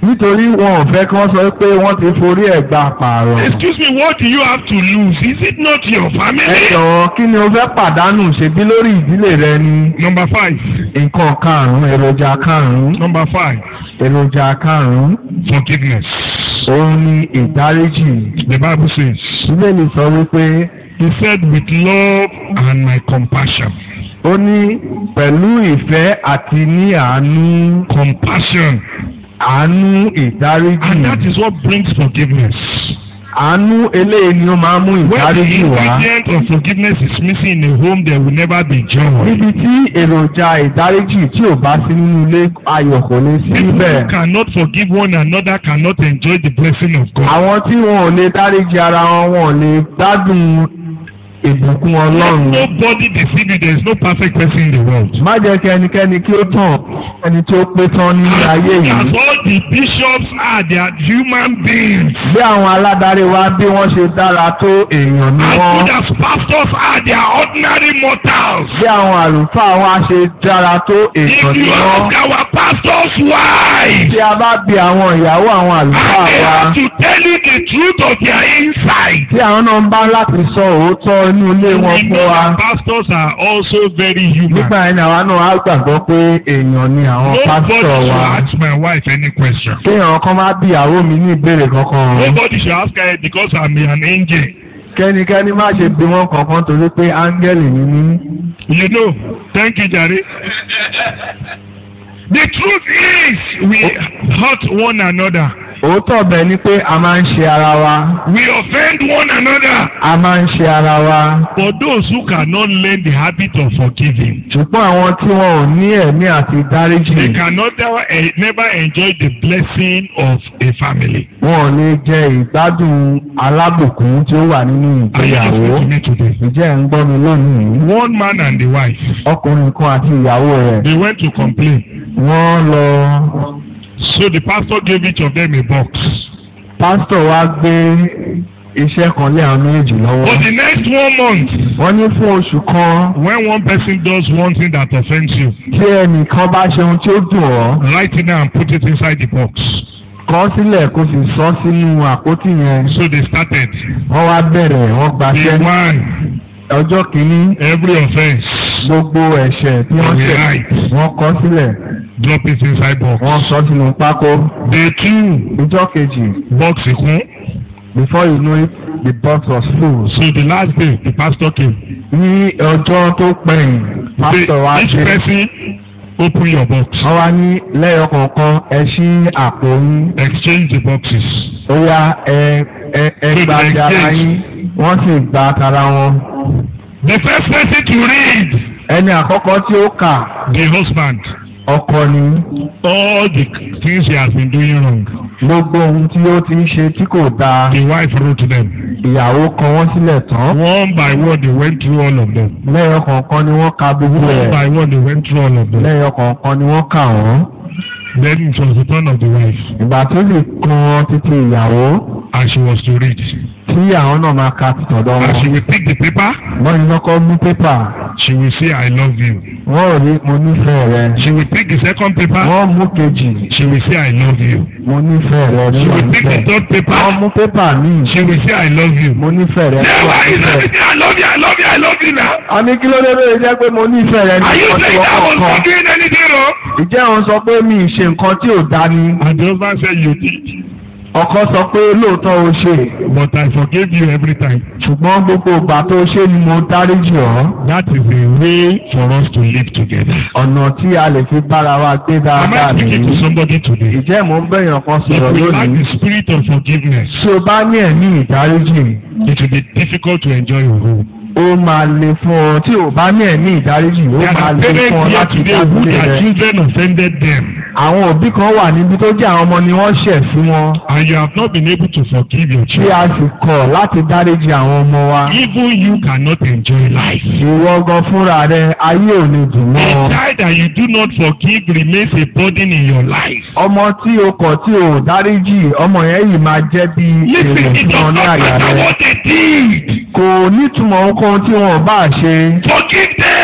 nítorí wọn ò fẹ́ kí wọ́n sọ pé wọ́n ti forí ẹ̀ gba pààrọ̀. Excuse me, what do you have to lose? Is it not your family? ẹ jọ̀wọ́ kí ni o fẹ́ pàdánù ṣebí lórí ìdílé rẹ ni. Number five. nǹkan karùn-ún èròjà karùn-ún. Number five. èròjà karùn-ún. Forgiveness. òun ni ìdáríjì. The Bible says. Bíbélì sọ wípé. He said with love and my compassion. Ó ní pẹ̀lú ìfẹ́ àti ní àánú. Compassion. Àánú ìdáríjì. And that is what brings forgiveness. Àánú eléyìí ni ó máa mú ìdáríjì wá. When the ingredient of forgiveness is missing in a home, there will never be joy. Níbi tí èròjà ìdáríjì tí ò bá sí nínú ilé ayọ̀ kò lè sí níbẹ̀. People who cannot forgive one another cannot enjoy the blessing of God. Àwọn tí wọn ò lè dáríjì ara wọn wọn ò lè gbádùn ìbùkún Ọlọ́run. Nobody deceive you, there is no perfect person in the world. Má jẹ́ kí ẹnikẹ́ni kí ó tàn ẹni tí ó pé tán ní ayé yìí. As all the bishops are, they are human beings. Bí àwọn aládarí wa bí wọ́n ṣe dára tó èèyàn ni wọ́n. As good as pastors are, they are ordinary mortals. Bí àwọn àlùfáà wa ṣe dára tó èèyàn ni wọ́n. If you ask our pastors why. Tí a bá bi àwọn ìyàwó àwọn àlùfáà wa. They have to tell you the truth of their inside. Tí àwọn náà ń bá láti sọ òótọ́ inú ilé wọn fún wa. Pastors are also very human. Nígbà yẹn àwa náà á gbàgbọ́ pé èèyàn ni àwọn pásítọ̀ wa. Nobody should ask my wife any question. Kéèyàn kan má bí ìyàwó mi ní ìbéèrè kankan. Nobody should ask her because I'm an angel. Kẹ́nikẹ́ni má ṣe bí wọ́n kankan torí pé áńgẹ́lì ni mí. You know, thank you, Jare. The truth is we hurt one another. Òótọ́ bẹ̀ ni pé a máa ń ṣe ara wa. We offend one another. A máa ń ṣe ara wa. For those who cannot learn the habit of forgiving. Ṣùgbọ́n àwọn tí wọn ò ní ẹ̀mí àti dáríjì. They cannot never enjoy the blessing of a family. Wọn ò lè jẹ ìgbádùn alábùkún tí ó wà nínú ìgbéyàwó. Ǹjẹ́ ẹ̀ ń gbọ́ mi lónìí? One man and the wife. Ọkùnrin kan àti ìyàwó rẹ̀. They went to complain. Wọ́n lọ. So the pastor gave each of them a box. Pastor wa gbé iṣẹ́ kan lé àwọn méjì lọ́wọ́. For the next one month. Wọ́n ní fún oṣù kan. When one person does one thing that offends you. Tí ẹnìkan bá ṣe ohun tí ó dùn ọ́. Write it down and put it inside the box. Kọ sílẹ̀ kó sì sọ sínú àpótí yẹn. So they started. Wọ́n wá bẹ̀rẹ̀ wọ́n gbaṣẹ́. Day one. Ọjọ́ kìíní. Every offence. Gbogbo ẹ̀ṣẹ̀ tí wọ́n ṣẹ̀ wọ́n kọ sílẹ̀. Drop it inside box. Wọ́n sọ sínú pákó. Day two. Ìjọ́ kejì. Box kún. Before you know it, the box was full. So the last day the pastor came. Ní ọjọ́ tó pẹ̀yìn, pastor wa ṣe. Each person open your box. Wọ́n wá ní lẹ́yọ̀ kọ̀ọ̀kan ẹ ṣí àpò yín. Exchange the boxes. Ó yá ẹ ẹ ẹ gba ara yín. Wọ́n sì gba tara wọn. The first person to read. Ẹni àkọ́kọ́ tí ó kà. The husband. Ọkọ ni. All the things he has been doing wrong. Gbogbo ohun tí ó ti ń ṣe tí kò dáa. The wife wrote to them. Ìyàwó kọ wọ́n sílẹ̀ tán. One by one they went through all of them. Lẹ́yọ̀ kọ̀ọ̀kan ni wọ́n ka gbogbo rẹ̀. One by one they went through all of them. Lẹ́yọ̀ kọ̀ọ̀kan ni wọ́n kà wọ́n. Then it was the turn of the wife. Ìgbà tó lè kan títí ìyàwó. And she was to read. Tí àwọn náà máa ka títọ̀dọ̀ wọn. And she will pick the paper. Wọ́n ní lọ́kọ́ mú pépà. She will say I love you. Wọ́n ò rí mo nífẹ̀ẹ́ rẹ. She will pick the second paper. Wọ́n mú kejì. She will say I love you. Mo nífẹ̀ẹ́ rẹ. She will pick the third paper. Wọ́n mú pépà míì. She will say I love you. Mo nífẹ̀ẹ́ rẹ. Never is everything I love you I love you I love you now. A ní kí ló dé bẹ́ẹ̀ jẹ́ pé mo nífẹ̀ẹ́ rẹ ní Are you ọ̀sẹ̀ saying I was ọkọ̀ not kan. doing anything wrong? Ìjẹ́ òun sọ pé mi ì ṣe nǹkan tí ò dá ni. And the husband said you did. Ọkọ sọ pé lóòótọ́ o ṣe. But I forgave you every time. Ṣùgbọ́n gbogbo ìgbà tó ṣe ni mo dáríjì ọ́. That is a way for us to live together. Ọ̀nà tí a lè fi bára wa gbé dáadáa Am I speaking to nìyí. somebody today? Ìjẹ́ mò ń bẹ̀yàn kan sọ̀rọ̀ If we lack lónìí. the spirit of forgiveness, Tí o bá ní ẹ̀mí ìdáríjì, it will be difficult to enjoy your home. ó máa le fún ọ. Tí o bá ní ẹ̀mí ìdáríjì, ó There máa are le fún ọ parents here láti today who dáríjì their rẹ. children offended them. Àwọn òbí kan wà níbi tó jẹ́ àwọn ọmọ ni wọ́n ṣẹ̀ sí wọn. And you have not been able to forgive your Tí children. a sì kọ̀ láti dáríjì àwọn ọmọ wa. Even you cannot enjoy life. Ìwọ gan fúnra rẹ, ayé ò ní dùn mọ́ ọ. A child that you do not forgive remains a burden in your life. Ọmọ tí o kọ̀ tí o dáríjì, ọmọ yẹn yìí máa jẹ́ bí èrò Listen, it fún does ọ ní not àyà matter rẹ. what they did. Kò nítumọ̀ ohunkóhun tí wọn ò bá ṣe. Forgive them.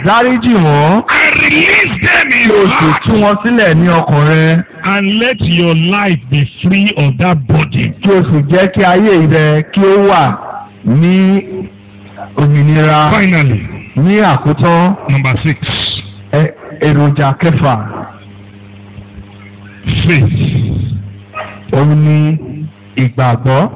dáríjì wọ́n. And release them in Kí o your sì heart. tú wọn sílẹ̀ ní ọkàn rẹ. And let your life be free of that burden. Kí o sì jẹ́ kí ayé rẹ kí ó wà ní òmìnira. Finally, Ní àkótán, number six, ẹ- èròjà kẹfà faith. òun ni ìgbàgbọ́.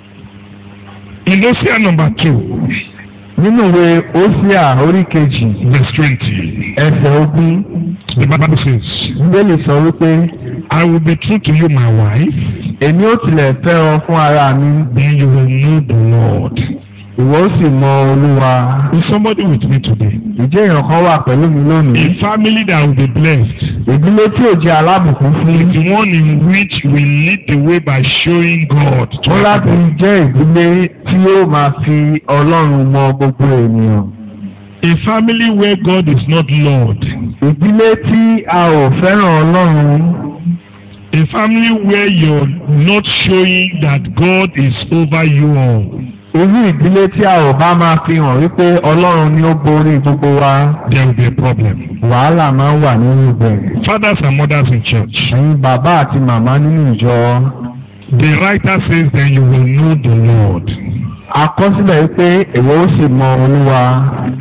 In Hosea number two, Nínú ìwé Hósíà orí kejì verse twenty, ẹsẹ̀ ogún, the Bible says, Bíbélì sọ wípé I will be true to you, my wife, èmi ó tilẹ̀ fẹ́ ọ fún ara mi, then you will know the Lord. ìwọ ó sì mọ Olúwa. Is somebody with me today? Ìjẹ́ èèyàn kan wà pẹ̀lú mi lónìí. A family that will be blessed Ìdílé tí ò jẹ́ alábùkún fún. is the one in which we lead the way by showing God to Wọ́n láti everybody. jẹ́ ìdílé tí yóò máa fi Ọlọ́run mọ gbogbo ènìyàn. A family where God is not Lord. Ìdílé tí a ò fẹ́ràn Ọlọ́run. A family where you're not showing that God is over you all. Irú ìdílé tí a ò bá máa fi hàn wípé Ọlọ́run ni ó borí gbogbo wa. There will be a problem. Wàhálà máa ń wà nínú ibẹ̀. Fathers and mothers in church. Ẹ̀yin bàbá àti màmá nínú ìjọ. The writer says then you will know the Lord. Àkọsílẹ̀ wípé èwo ó sì mọ Olúwa.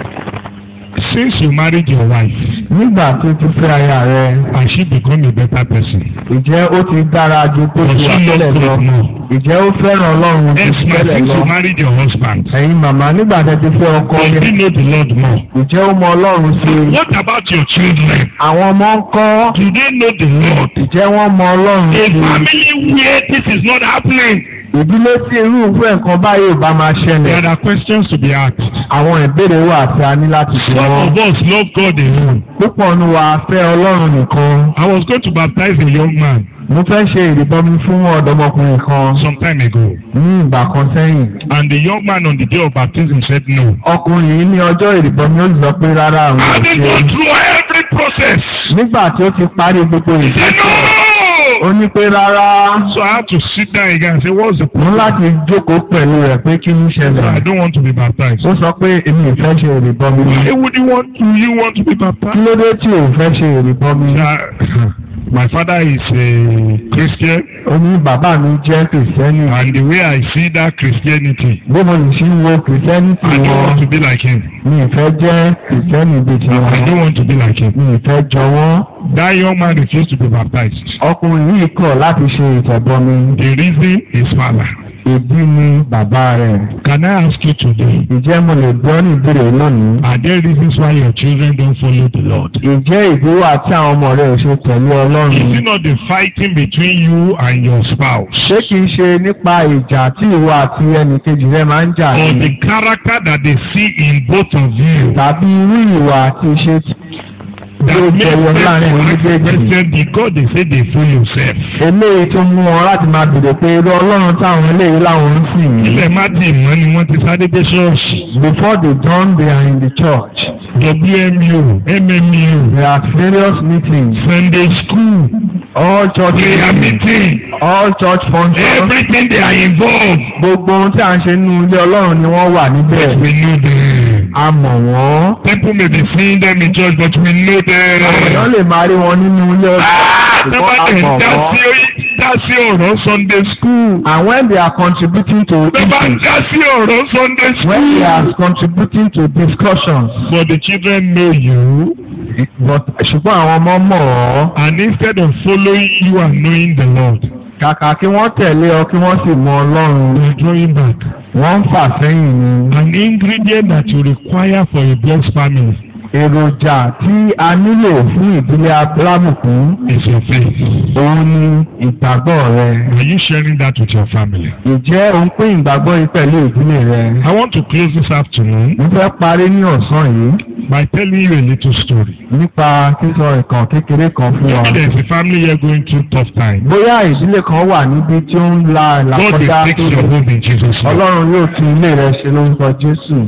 Since you married your wife, Nígbà tó ti fẹ́ aya rẹ̀, has she become a better person? ìjẹ́ ó ti dára ju tó Does ti wà she tẹ́lẹ̀ love lọ. God more? Ìjẹ́ ó fẹ́ràn Ọlọ́run ju Yes, ti ma, tẹ́lẹ̀ since lọ. you married your husband, Ẹ̀yin màmá nígbà tẹ́ ti fẹ́ ọkọ does yẹn, he know the Lord more? ìjẹ́ ó mọ Ọlọ́run sí i. What about your children? Àwọn ọmọ ń kọ́, Do they know the Lord? ìjẹ́ wọ́n mọ Ọlọ́run A sí i. family where this is not happening. Ìdílé tí irú ìfẹ́ nǹkan báyìí ò bá máa ṣẹlẹ̀. There are questions to be asked. Àwọn ìbéèrè wà tí a ní láti fi Some wọ́n. of us love God alone. Púpọ̀ nu wa fẹ́ Ọlọ́run nìkan. I was going to baptize a young man Mo fẹ́ ṣe ìrìbọmi fún ọ̀dọ́mọkùnrin kan some time ago, ní ìgbà kan sẹ́yìn. and the young man on the day of baptism said no. Ọkùnrin yìí ní ọjọ́ ìrìbọmi ó sọ pé rárá àwọn ò Having gone ṣe. through every process, Nígbà tí ó ti parí gbogbo he said ìgbésẹ̀, ó no. ní pé rárá. So I had to sit down again and say, what's the Mo problem? láti jókòó pẹ̀lú rẹ̀ pé kí ní So I ṣẹlẹ̀. don't want to be baptized. Ó sọ pé èmi ò fẹ́ ṣe ìrìbọmi. Why would you want to, you want to be Kí baptized? ló dé tí ò fẹ́ ṣe ìrìbọmi? Uh, my father is a Christian, Ó ní bàbá mi jẹ́ kìrìsìtẹ́nì. and the way I see that Christianity, Bí mo lè ṣe ń wo kìrìsìtẹ́nì tí I don't want wọ́n, to be like him. mi ì fẹ́ jẹ́ kìrìsìtẹ́nì bíi ti I wọn. don't want to be like him. Mi ì fẹ́ jọ wọ́n. That young man refused to be baptized. Ọkùnrin yìí kọ̀ láti ṣe ìtẹ̀bọmi. The reason is father. Ìdí ni bàbá rẹ̀. Can I ask you today, Ǹjẹ́ mo lè gbọ́ ní ìbéèrè lónìí? are there reasons why your children don't follow the Lord? Ǹjẹ́ ìdí wà tí àwọn ọmọ rẹ̀ ò ṣe tẹ̀lé Ọlọ́run? Is it not the fighting between you and your spouse? Ṣé kìí ṣe nípa ìjà tí ìwọ àti ẹnìkejì rẹ máa ń jà Or ní? the character that they see in both of you Tàbí irú ìwà àti iṣẹ́ tí that ó makes jẹyọ them láàrin to ask the oníbejì? question because they say they fool yourself? Eléyìí tó mú wọn láti máa bèrè pé irú Ọlọ́run táwọn eléyìí láwọn ń sìn yìí. Ilẹ̀ má ti mọ́ ni wọ́n ti sáré dé ṣọ́ọ̀ṣì. Before they done, they are in the church. W M U, M M U, There are various meetings, Sunday school, all church prayer meetings, meeting, all church functions. everything they are involved. Gbogbo ohun tí à ń ṣe nínú ilé Ọlọ́run ni wọ́n wà níbẹ̀. We know them. A mọ̀ wọ́n. People may be seeing them in church, but we know Àwọn them. èèyàn lè máa rí wọn nínú ilé Ah, Ọlọ́run. Ṣùgbọ́n a somebody mọ̀ dá wọ́n. sí dá sí ọ̀rọ̀ Sunday school. And when they are contributing to Tó bá issues, dá sí ọ̀rọ̀ Sunday when they school. are contributing to discussions, But the children know you, but ṣùgbọ́n àwọn ọmọ mọ̀ ọ́. and instead of following you and knowing the Lord, Kàkà kí wọ́n tẹ̀lé ọ kí wọ́n sì mọ Ọlọ́run. they are drawing back. Wọ́n ń fà sẹ́yìn ni. An ingredient that you require for a blessed family Èròjà tí a nílò fún ìdílé alábùkún is your faith. òun ni ìgbàgbọ́ rẹ. Are you sharing that with your family? Ǹjẹ́ o ń pín ìgbàgbọ́ yìí pẹ̀lú ìdílé rẹ? I want to close this afternoon Mo fẹ́ parí ní ọ̀sán yìí by telling you a little story. nípa sísọ ìkàn kékeré kan fún wa. Maybe there's a family here going through tough time. Bóyá ìdílé kan wà níbi tí ó ń la God will ìlàkọjá fix tó your lè. home in Jesus' name. Ọlọ́run yóò tún ilé rẹ ṣe lórúkọ Jésù.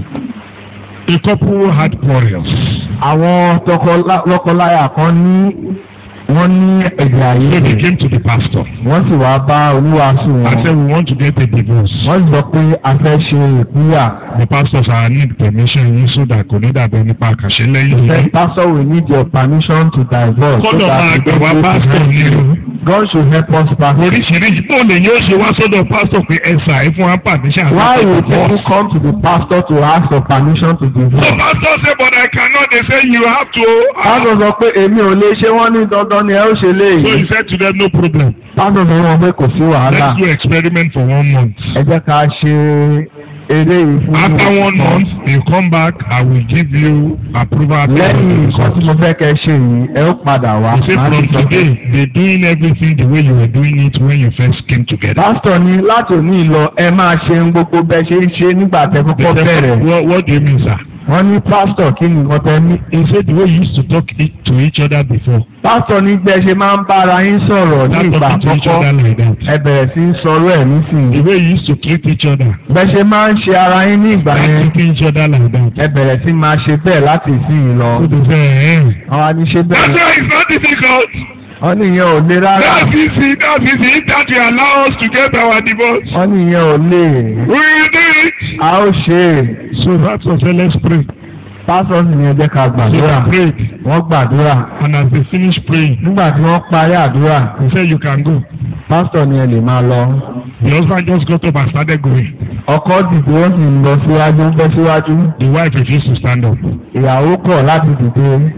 A couple had quarrels. Àwọn tọkọ- lọ́kọláya kan ní wọ́n ní èdè So àìyedè. they came to the pastor. Wọ́n sì wá bá olúwaṣù I wọn. said we want to get a divorce. Wọ́n sọ pé a fẹ́ ṣe ìpínyà. The pastors are need permission yín so that kò ní dàbẹ̀ nípa àkàṣe lẹ́yìn The yìí. pastor will need your permission to divorce. so Kọ́dọ̀ that máa you gbà don't wá go to pastor hell. ní o. God should help us pastor. Oríṣiríṣi bó lè yóò ṣe wá sọ́dọ̀ pastor pé ẹ ṣà é fún wa permission. Why will people come to the pastor to ask for permission to So divorce? pastor say but I cannot, they say you have to. Pastor sọ pé èmi ò lè ṣe wọ́n ní dandan ni ẹ ó ṣe So léyìí. he said to them no problem. Pastor sọ wọn pé kò sí wàhálà. Let's do experiment for one month. Ẹ jẹ́ ká ṣe eré yìí fún After oṣù one kan. month you come back I will give you approval. Lẹ́yìn nǹkan tí mo fẹ́ kẹ́ ṣe yìí ẹ ó padà wá. He said Màá from ti sọ pé- today they doing everything the way you were doing it when you first came together. Pastor ní láti òní lọ ẹ máa ṣe ń gbogbo bẹ́ẹ̀ ṣe ń ṣe nígbà tẹ́ They kọ́kọ́ said, bẹ̀rẹ̀. what, what do you mean sir? Wọ́n ní pastor kí ni nǹkan tẹ́ ní. He said the way you used to talk it to each other before. Pastor ní gbẹ́ ṣe máa ń bára yín sọ̀rọ̀ ní Not ìgbà talking to each àkọ́kọ́. other like that. Ẹ bẹ̀rẹ̀ sí í sọ̀rọ̀ ẹ̀ nísìnyí. The way you used to treat each other. Bẹ́ẹ̀ ṣe máa ń ṣe ara yín ní ìgbà Not yẹn. treating each other like that. Ẹ bẹ̀rẹ̀ sí máa ṣe bẹ́ẹ̀ láti ìsinyìí lọ. So they say eh. Àwọn àníṣe That's bẹ́ẹ̀. why it's not difficult. Wọ́n ní ìyẹn ò le rárá. That's easy. That's easy. If that will allow us to get our divorce, Wọ́n ní ìyẹn ò le. we will do it. A ó ṣe é. So that's what let's pray. Pásọ̀ sì ní ẹ jẹ́ ká So gbàdúrà. they prayed. Wọ́n gbàdúrà. And as they finished praying, Nígbà tí wọ́n parí àdúrà, he said, you can go. pásítọ̀ ni ẹ lè máa lọ. The husband just got up and started going. Ọkọ dìde ó sì ń lọ síwájú ń bẹ́ síwájú. The wife refused to stand up. Ìyàwó kọ̀ láti dìde.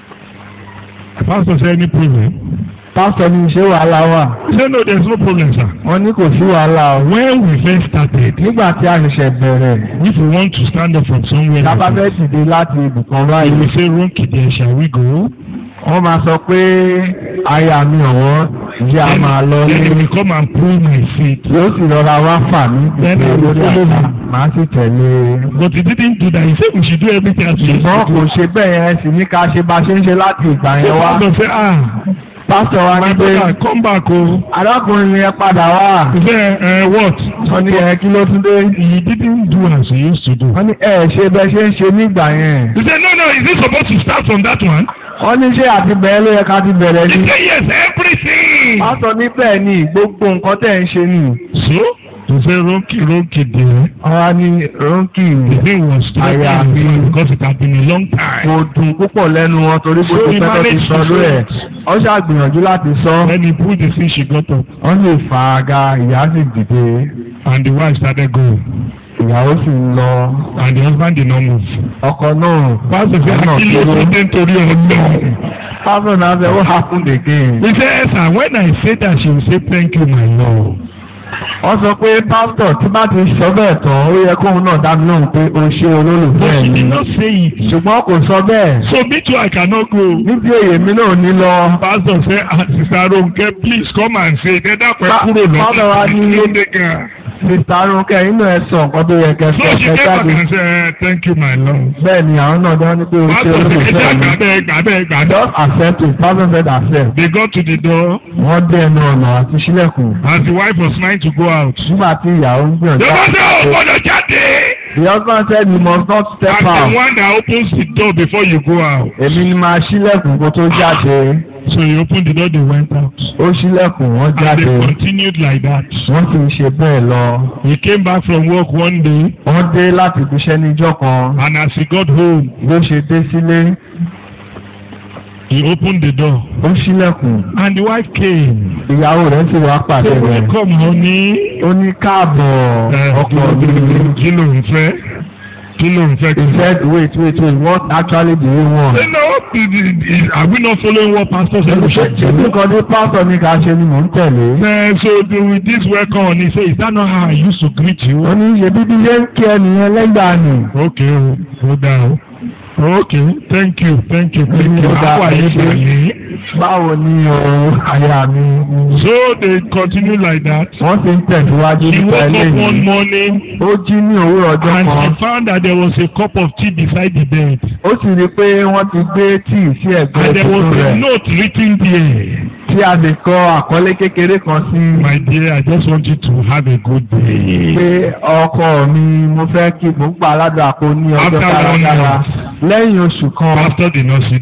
The pastor said, any problem? Pásítọ̀ ní ṣé wàhálà wà. He said, no, there's no problem, sir. Wọ́n ní kò sí wàhálà o. When we first started, Nígbà tí a ṣẹ̀ṣẹ̀ bẹ̀rẹ̀, if we want to stand up from somewhere, tábà fẹ́ like dìde láti ibùkan we báyìí. will say, Ronki, there shall we go? Wọ́n máa sọ pé aya mi ọ̀wọ́n ìdí a máa lọ Then he ní. will come and pull my feet. Yóò sì rọra wá fà mí Then I dìde will lórí follow àgbà. him. Màá sì tẹ̀lé. But he didn't do that. He said we should do everything as we used Ṣùgbọ́n to kò do. ṣe bẹ́ẹ̀ yẹn sì ní ká ṣe bá ṣe ń ṣe láti ìgbà The yẹn wá. pastor said, ah, Pásítọ̀ wa ní my pé brother, come back, oh. arákùnrin yẹn padà wá. He said, uh, what? Wọ́n ní ẹ kí ló tún dé. He didn't do as he used to do. Wọ́n ní ẹ ṣe bẹ́ẹ̀ ṣe ń ṣe nígbà yẹn. He said, no, no, is it supposed to start from that one? Wọ́n ní ṣé àti bẹ̀rẹ̀ ló yẹ ká ti bẹ̀rẹ̀ He ni. said, yes, everything. Pásítọ̀ ní bẹ́ẹ̀ ni gbogbo nǹkan tẹ̀ ń ṣe ni. So, he said, Ronki, Ronki, dear. Àwa ni Ronki The thing was Aya struggling mi. because it had been a long time. kò dùn púpọ̀ lẹ́nu wọn torí bó So ti he pẹ́ tó ti managed sọ to lórí say ẹ̀. it. Wọ́n ṣàgbìyànjú láti sọ. When he pulled the fish, she got up. Wọ́n lè fa aga ìyá sì dìde. And the wife started going. Ìyàwó sì ń lọ. And the husband did not move. Ọkọ náà. Pastor said, ọkọ náà kí ló dúró. tún dé nítorí ọ̀nà? Pastor náà sẹ́ what happened again? He said, sir, when I say that, she will say, thank you, my Lord. Wọ́n sọ pé pásítọ̀ tí bá ti sọ bẹ́ẹ̀ tán ó yẹ kóun náà dá mi lóhùn pé o ṣe But olólùfẹ́ she mi. did not say it. Ṣùgbọ́n kò sọ bẹ́ẹ̀. So me too, I cannot go. Níbi èyí mi náà ní lọ. Pastor said, ah, Sister Ronke, please come and say, ẹ dákun ẹ Pa- kúrò Pastor wa ní- ló dé gan. Sista Ronke inú ẹ sọ nǹkan tó yẹ kẹ́ So sọ she ẹ came back jáde. and said, eh, thank you, my Lord. Bẹ́ẹ̀ ni àwọn náà dán ní pé o ṣe Pastor said, ẹ olólùfẹ́ jẹ́ mi. àgbàbẹ́ gbàbẹ́ gbàbẹ́. Just accept it. Pastor said accept. They got to the door Wọ́n dé ẹnu ọ̀nà àti sílẹ̀kùn. as the wife was trying to go out. Nígbà tí ìyàwó ń gbìyànjú. The man said, oh, gbọ́dọ̀ jáde. The husband said you must not step I'm the out. one that opens the door before you go out. Èmi ni máa ṣílẹ̀kùn kó tó jáde. So he opened the door, they went out. Ó ṣílẹ̀kùn wọ́n And jáde. they continued like that. Wọ́n sì ń ṣe bẹ́ẹ̀ lọ. He came back from work one day, Wọ́n dé láti ibiṣẹ́ níjọ́ kan. and as he got home, Bó ṣe dé sílé, he opened the door. ó ṣílẹ̀kùn. And the wife came. Ìyàwó rẹ̀ sì wá pàdé Say, rẹ̀. welcome, honey. Ó ní káàbọ̀ ọkọ mi. Kí ló ń fẹ́? Kí ló ń fẹ́? He said wait wait wait what actually do you want? Say, no, it- it- it- are we not following what pastor said? we should do? Ṣé nǹkan tí pásítọ̀ ní ká ṣe ni mò ń tẹ̀lé? Eh, so the- with this welcome, he said, is that not how I used to greet you? Ó ní ṣe bíbí ṣe ń kí ẹnìyẹn lẹ́gbàá nì. Okay, hold down. Okay, thank you, thank you, thank you. Ó dáa, How are you ẹ ṣé. doing? Báwo ni o aya mi? So they continue like that. Wọ́n ti ń tẹ̀síwájú She nípa woke up eléyìí. one morning Ó jí ní òwúrọ̀ ọjọ́ and kan. she found that there was a cup of tea beside the bed. Ó sì rí i pé wọ́n ti gbé tíì sí ẹ̀gbẹ́ And there was tuntun a rẹ̀ note written there. tí a lè kọ àkọlé kékeré kan sí. My dear, I just want you to have a good day. Pé ọkọ mi mo fẹ́ kí mo gbà aládùn àpò ní ọjọ́ After one dáradára. month. Lẹ́yìn oṣù kan, Pastor did not see them.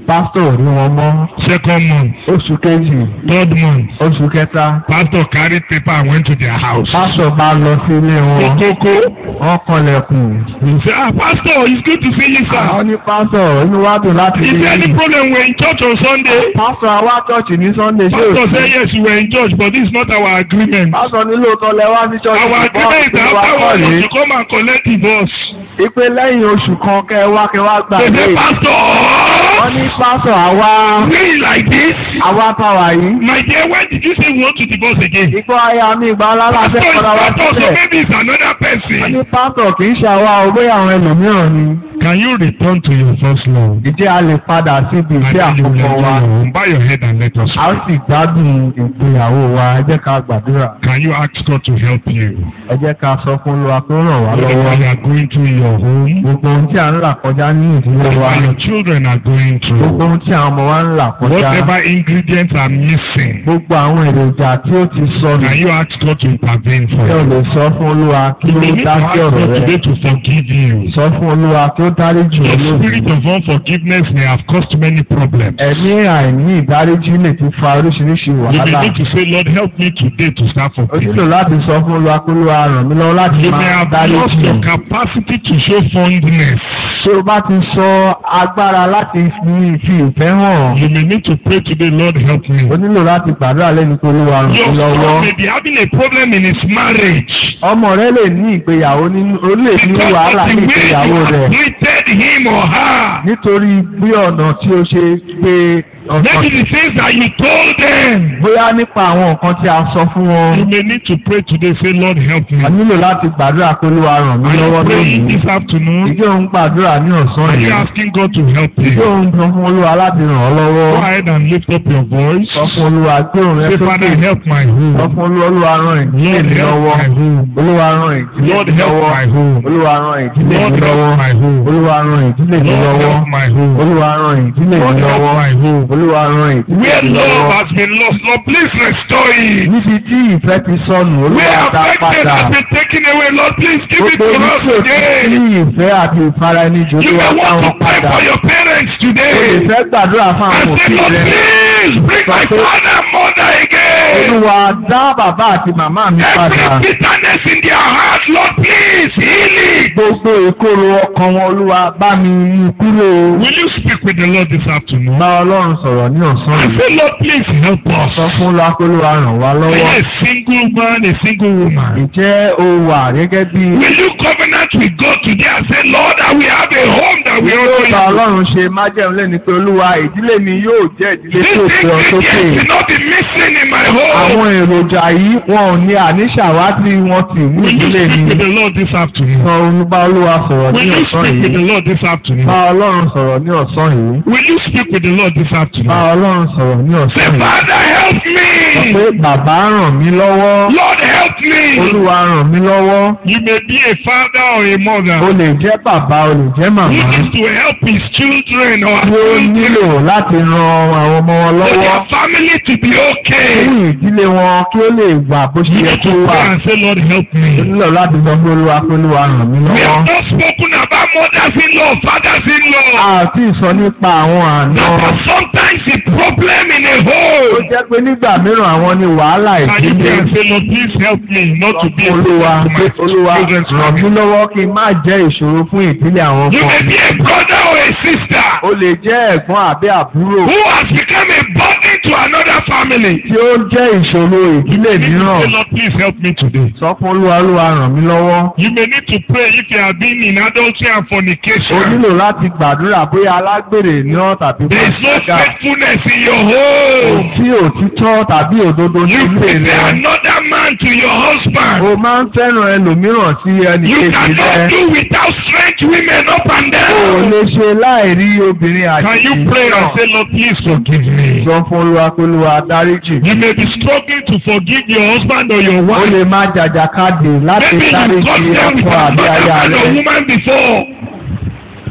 pásítọ̀ ò rí wọn mọ́. Second month. Oṣù kejì. Third month. Oṣù kẹta. Pastor carry paper and went to their house. Pásítọ̀ bá lọ sí ilé wọn. Kókó. Wọ́n kanlẹ̀kùn. He say, ah pastor, it's good to see you sir. Àwọn ní pásítọ̀ inú wa dùn láti rí Is there any yín. problem we are in church on Sunday? Pásítọ̀ àwa chọ́ọ̀chì ní Sunday ṣé Pastor òsì. say yes we were in church but this is not our agreement. Pásítọ̀ ní lóòótọ́ lẹ wá ní chọ́ọ̀chì. Our agreement is after one month to come and collect divorce. Ipe lẹ́yìn oṣù kan kẹ́ wá kẹ́ wá gbà They lé. say pastor. Wọ́n ní pásítọ̀ àwa. Really like this? Àwa pàwà yìí. My dear, why did you say we want to divorce again? Ikọ́ aya mi ìgbà ọlọ́lá fẹ́ Pastor is kọ́ra wá pastor, so sílẹ̀. maybe it's another person. Wọ́n ní pásítọ̀ kì í ṣe àwa ò bóyá àwọn ẹlòmíràn ni. Can you return to your first love? Ìdí a lè padà síbi ìṣe àkọ́kọ́ wa. Bow your head and let us A ó pray. sì gbádùn ìgbéyàwó wa. Ẹ jẹ́ ká gbàdúrà. Can you ask God to help you? Ẹ jẹ́ ká sọ fún Olúwa tó ràn wá Whatever lọ́wọ́. you are going through in your home, Gbogbo ohun tí à ń là kọjá ní ìdílé wa. whatever your children are going Gbogbo through, ohun tí àwọn ọmọ wa ń là kọjá. whatever ingredients are missing, Gbogbo àwọn èròjà tí ó ti sọnù. can you ask God to intervene for Ṣé o you? lè sọ fún Olúwa kí You may ó need to dá ask sí ọ̀rọ̀ God rẹ? today to forgive you. Sọ fún Olúwa kí ó dáríjì The olóògùn. spirit of unforgiveness may have caused many problems. Ẹ̀mí àìní ìdáríjì lè ti fa oríṣiríṣi You may wàhálà. need to say, Lord, help me today to start O nílò forgiving. láti sọ fún Olúwa pé Olúwa ràn mí lọ́wọ́ láti You may máa have dáríjì. lost your capacity to show fondness. Ṣé o bá ti sọ agbára láti fi fi ìfẹ́ hàn? You may need to pray today, Lord, help me. O nílò láti gbàdúrà lẹ́nu pé Olúwa ràn Your mí lọ́wọ́. son may be having a problem in his marriage. Ọmọ rẹ lè ní ìgbéyàwó nínú ó lè ní Because wàhálà of ní the way ìgbéyàwó you rẹ̀. have treated him or her. Nítorí bí ọ̀nà tí o ṣe gbé ọ̀sán. Maybe the things that you told them. Bóyá nípa àwọn nǹkan tí a sọ fún wọn. You may need to pray today, say, Lord, help me. A nílò láti gbàdúrà pé Olúwa ràn mí Are lọ́wọ́ you praying lónìí. this afternoon? Ìjọ ń gbàdúrà ní ọ̀sán Are you yìí. asking God to help Ìjọ you? ń sọ fún Olúwa láti ràn ọ́ lọ́wọ́. Go ahead and lift up your voice. Sọ fún Olúwa gbé òun rẹ Say, sókè. Father, help my Sọ home. fún Olúwa Olúwa ràn ìdílé Lord, mi help lọ́wọ́. my home. Olúwa ràn ìdílé Lord, mi help lọ́wọ́. my home. Olúwa ràn ìdílé Lord, mi lọ́wọ́. help my home. Olúwa ràn ìdílé mi Lord, lọ́wọ́. help my home. Olúwa ràn ìdílé mi Lord, help lọ́wọ́. my home. Olúwa ràn ìdílé Where mi love lọ́wọ́. has been lost, Lord, please restore it. Níbi tí ìfẹ́ ti sọnù, Where Olúwa dá affection padà. has been taken away, Lord, please give it Gbogbo to ibi us tí o ti again. sí ìfẹ́ àti ìfara ẹni jù You Olúwa may dá want wọn to pray padà. for your parents O lè today. fẹ́ gbàdúrà fún àwọn And say, òbí Lord, rẹ. please bring my father and mother again. Olúwa dá bàbá àti màmá mi padà. Every bitterness in their heart, Lord, please heal it. Gbogbo ìkorò ọkàn wọn Olúwa bá mi mú kúrò. Will you speak with the Lord this afternoon? Bá Ọlọ́run sọ̀rọ̀ ní ọ̀sán And yìí. say, Lord, please help Sọ us. fún Olúwa pé Olúwa ràn wá Are lọ́wọ́. you a single man, a single woman? Ǹjẹ́ o wà gẹ́gẹ́ bí Will you covenant with God today and say, Lord, I will have a home that we yóò honor bá you? Ọlọ́run ṣe májẹ̀mú lẹ́ni pé Olúwa ìdílé mi yóò jẹ́ ìdílé These tí ó pé ọ sókè. ingredients will not be missing in my home. Àwọn èròjà yìí wọn ò ní àníṣàwátì wọn tì ní Will you ìdílé mi. speak with the Lord this afternoon? Sọ olúbá Olúwa sọ̀rọ̀ ní Will you ọ̀sán speak with the yìí. Lord this afternoon? Bá Ọlọ́run sọ̀rọ̀ ní ọ̀sán yìí. Will you speak with the Lord this Bá afternoon? Ọlọ́run sọ̀rọ̀ ní Say, ọ̀sán yìí. Father, help Sọ me. pé bàbá ràn mí lọ́wọ́. Lord, help me. Olúwa ràn mí lọ́wọ́. You may be a father or a O mother lè jẹ́ bàbá, o lè jẹ́ who màmá. needs to help his children or Tí ó children nílò láti ran àwọn ọmọ wọn for lọ́wọ́. their family to be okay. Fún ìdílé wọn kí ó lè wà bó ṣe You yẹ need kó to wà. pray and say, Lord, help O me. nílò láti sọ fún Olúwa pé Olúwa ràn mí We lọ́wọ́. have not spoken about mothers-in-law, fathers-in-law. Àti ìsọ nípa àwọn àna. That are sometimes a problem in a Ó home. jẹ́ pé nígbà mìíràn àwọn ni wàhálà Can you ìdílé. pray and say, Lord, please help me not to be a Olúwa problem pé to Olúwa my children's ràn mí family. lọ́wọ́ kí n má jẹ́ ìṣòro fún ìdílé àwọn You ọkọ may mi. be a brother or a sister O lè jẹ́ ẹ̀gbọ́n àbí àbúrò who has become a burden to another family. tí ó jẹ́ ìṣòro ìdílé You need to mìíràn. say, Lord, please help me today. Sọ fún Olúwa Olúwa ràn mí lọ́wọ́. You may need to pray if you have been in adultery and O fornication. nílò láti gbàdúrà bóyá alágbèrè ní ọ́ tàbí There is no pàṣípàdà. faithfulness in your home. Tí òtítọ́ tàbí òdodo ní You ilé prefer rẹ. another man to your husband. O máa ń fẹ́ràn ẹlòmíràn sí ẹnì You kejì cannot rẹ. do without strange women up and O down. lè ṣe láìrí obìnrin Can àjèjì you pray and say, Lord, please forgive me? Sọ fún Olúwa pé Olúwa dáríjì. You may be struggling to forgive your husband or your O wife. lè máa jàjàkadì láti Maybe you got dáríjì them with ọkọ àbí another aya man or rẹ. woman before.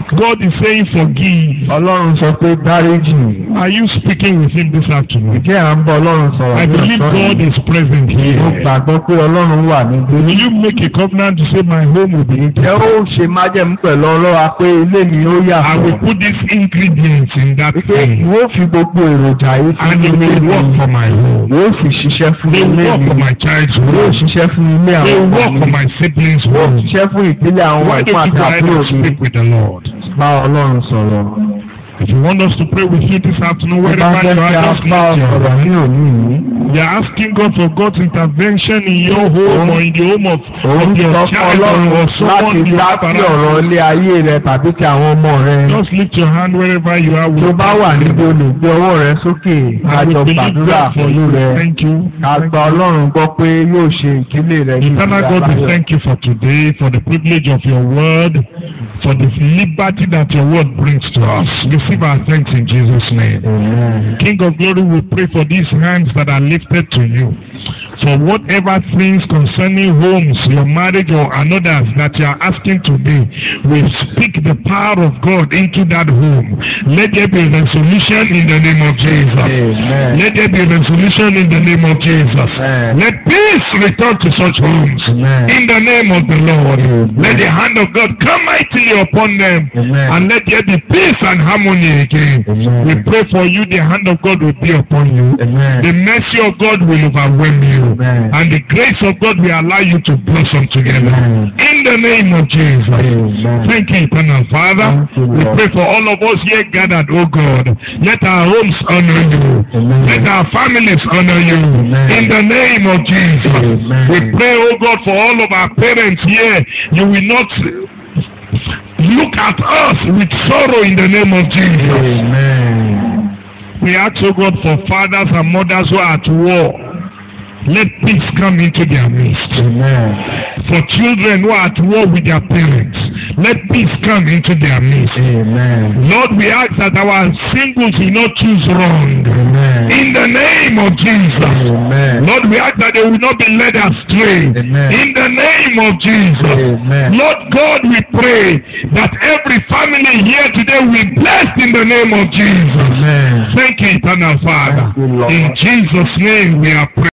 God is saying forgive. Ọlọ́run sọ pé dáríjì. Are you speaking with him this afternoon? Ǹjẹ́ à ń bá Ọlọ́run sọ̀rọ̀ I ní believe ọ̀sán God yìí? is present Mo here. gbàgbọ́ pé Ọlọ́run wà níbí. Will you make a covenant to say my home will be Ǹjẹ́ intact? ó ṣe májẹ̀mú pẹ̀lú Ọlọ́run pé ilé mi ó I yàtọ̀? will put these ingredients in that Wípé thing ìwọ fi gbogbo èròjà yìí fún and it ilé will mi. work for my home. Yóò sì ṣiṣẹ́ fún They will ilé work mi. for my child's Yóò home. ṣiṣẹ́ fún ilé They àwọn will ọmọ work for mi. my siblings' Yóò home. ṣiṣẹ́ fún ìdílé àwọn Why ẹ̀gbọ́n don't you àti go ahead àbúrò and mi. speak with the Lord? Bá Ọlọ́run sọ̀rọ̀. If you want us to pray with you this afternoon, Bí bá wherever jẹ́ you kí are, a just bá lift your ọ̀rọ̀ hand. ní òní yìí. You are asking God for God's intervention in your home or in the home of, Òun of sọ your fún child Ọlọ́run or láti someone you dá have sí around. ọ̀rọ̀ ilé ayé rẹ tàbí ti àwọn ọmọ rẹ. Just lift your hand wherever you are. Tó bá wà níbi I olùgbé ọwọ́ rẹ sókè kájọ will believe gbàdúrà God for pẹ̀lú you. rẹ. Thank you. Àgbà Ọlọ́run gbọ́ pé yóò ṣe ìdílé rẹ ní Eternal God, we ìgbàláyọ̀. thank you for today, for the privilege of your word, for the liberty that your word brings to us. Receive our thanks in Jesus' name. Amen. King of glory, we pray for these hands that are lifted to you. For whatever things concerning homes, your marriage or another's that you are asking today, we speak the power of God into that home. Let there be resolution in the name of Jesus. Amen. Let there be resolution in the name of Jesus. Amen. Let peace return to such homes. Amen. In the name of the Lord. Amen. Let the hand of God come mightily upon them. Amen. And let there be peace and harmony again. Amen. We pray for you, the hand of God will be upon you. Amen. The mercy of God will overwhelm you. Amen. And the grace of God will allow you to blossom together. Amen. In the name of Jesus. Amen. Thank you, eternal Father. Thank you, We Lord. pray for all of us here gathered, oh God. Let our homes honor you. Amen. Let our families honor you. Amen. In the name of Jesus. Amen. We pray, oh God, for all of our parents here. You will not look at us with sorrow in the name of Jesus. Amen. We ask, oh God, for fathers and mothers who are at war. Let peace come into their midst. Amen. For children who are at war with their parents, let peace come into their midst. Amen. Lord, we ask that our singles will not choose wrong. Amen. In the name of Jesus. Amen. Lord, we ask that they will not be led astray. Amen. In the name of Jesus. Amen. Lord God, we pray that every family here today will be blessed in the name of Jesus. Amen. Thank you, eternal Father. Thank you, Lord. In Jesus' name we are praying.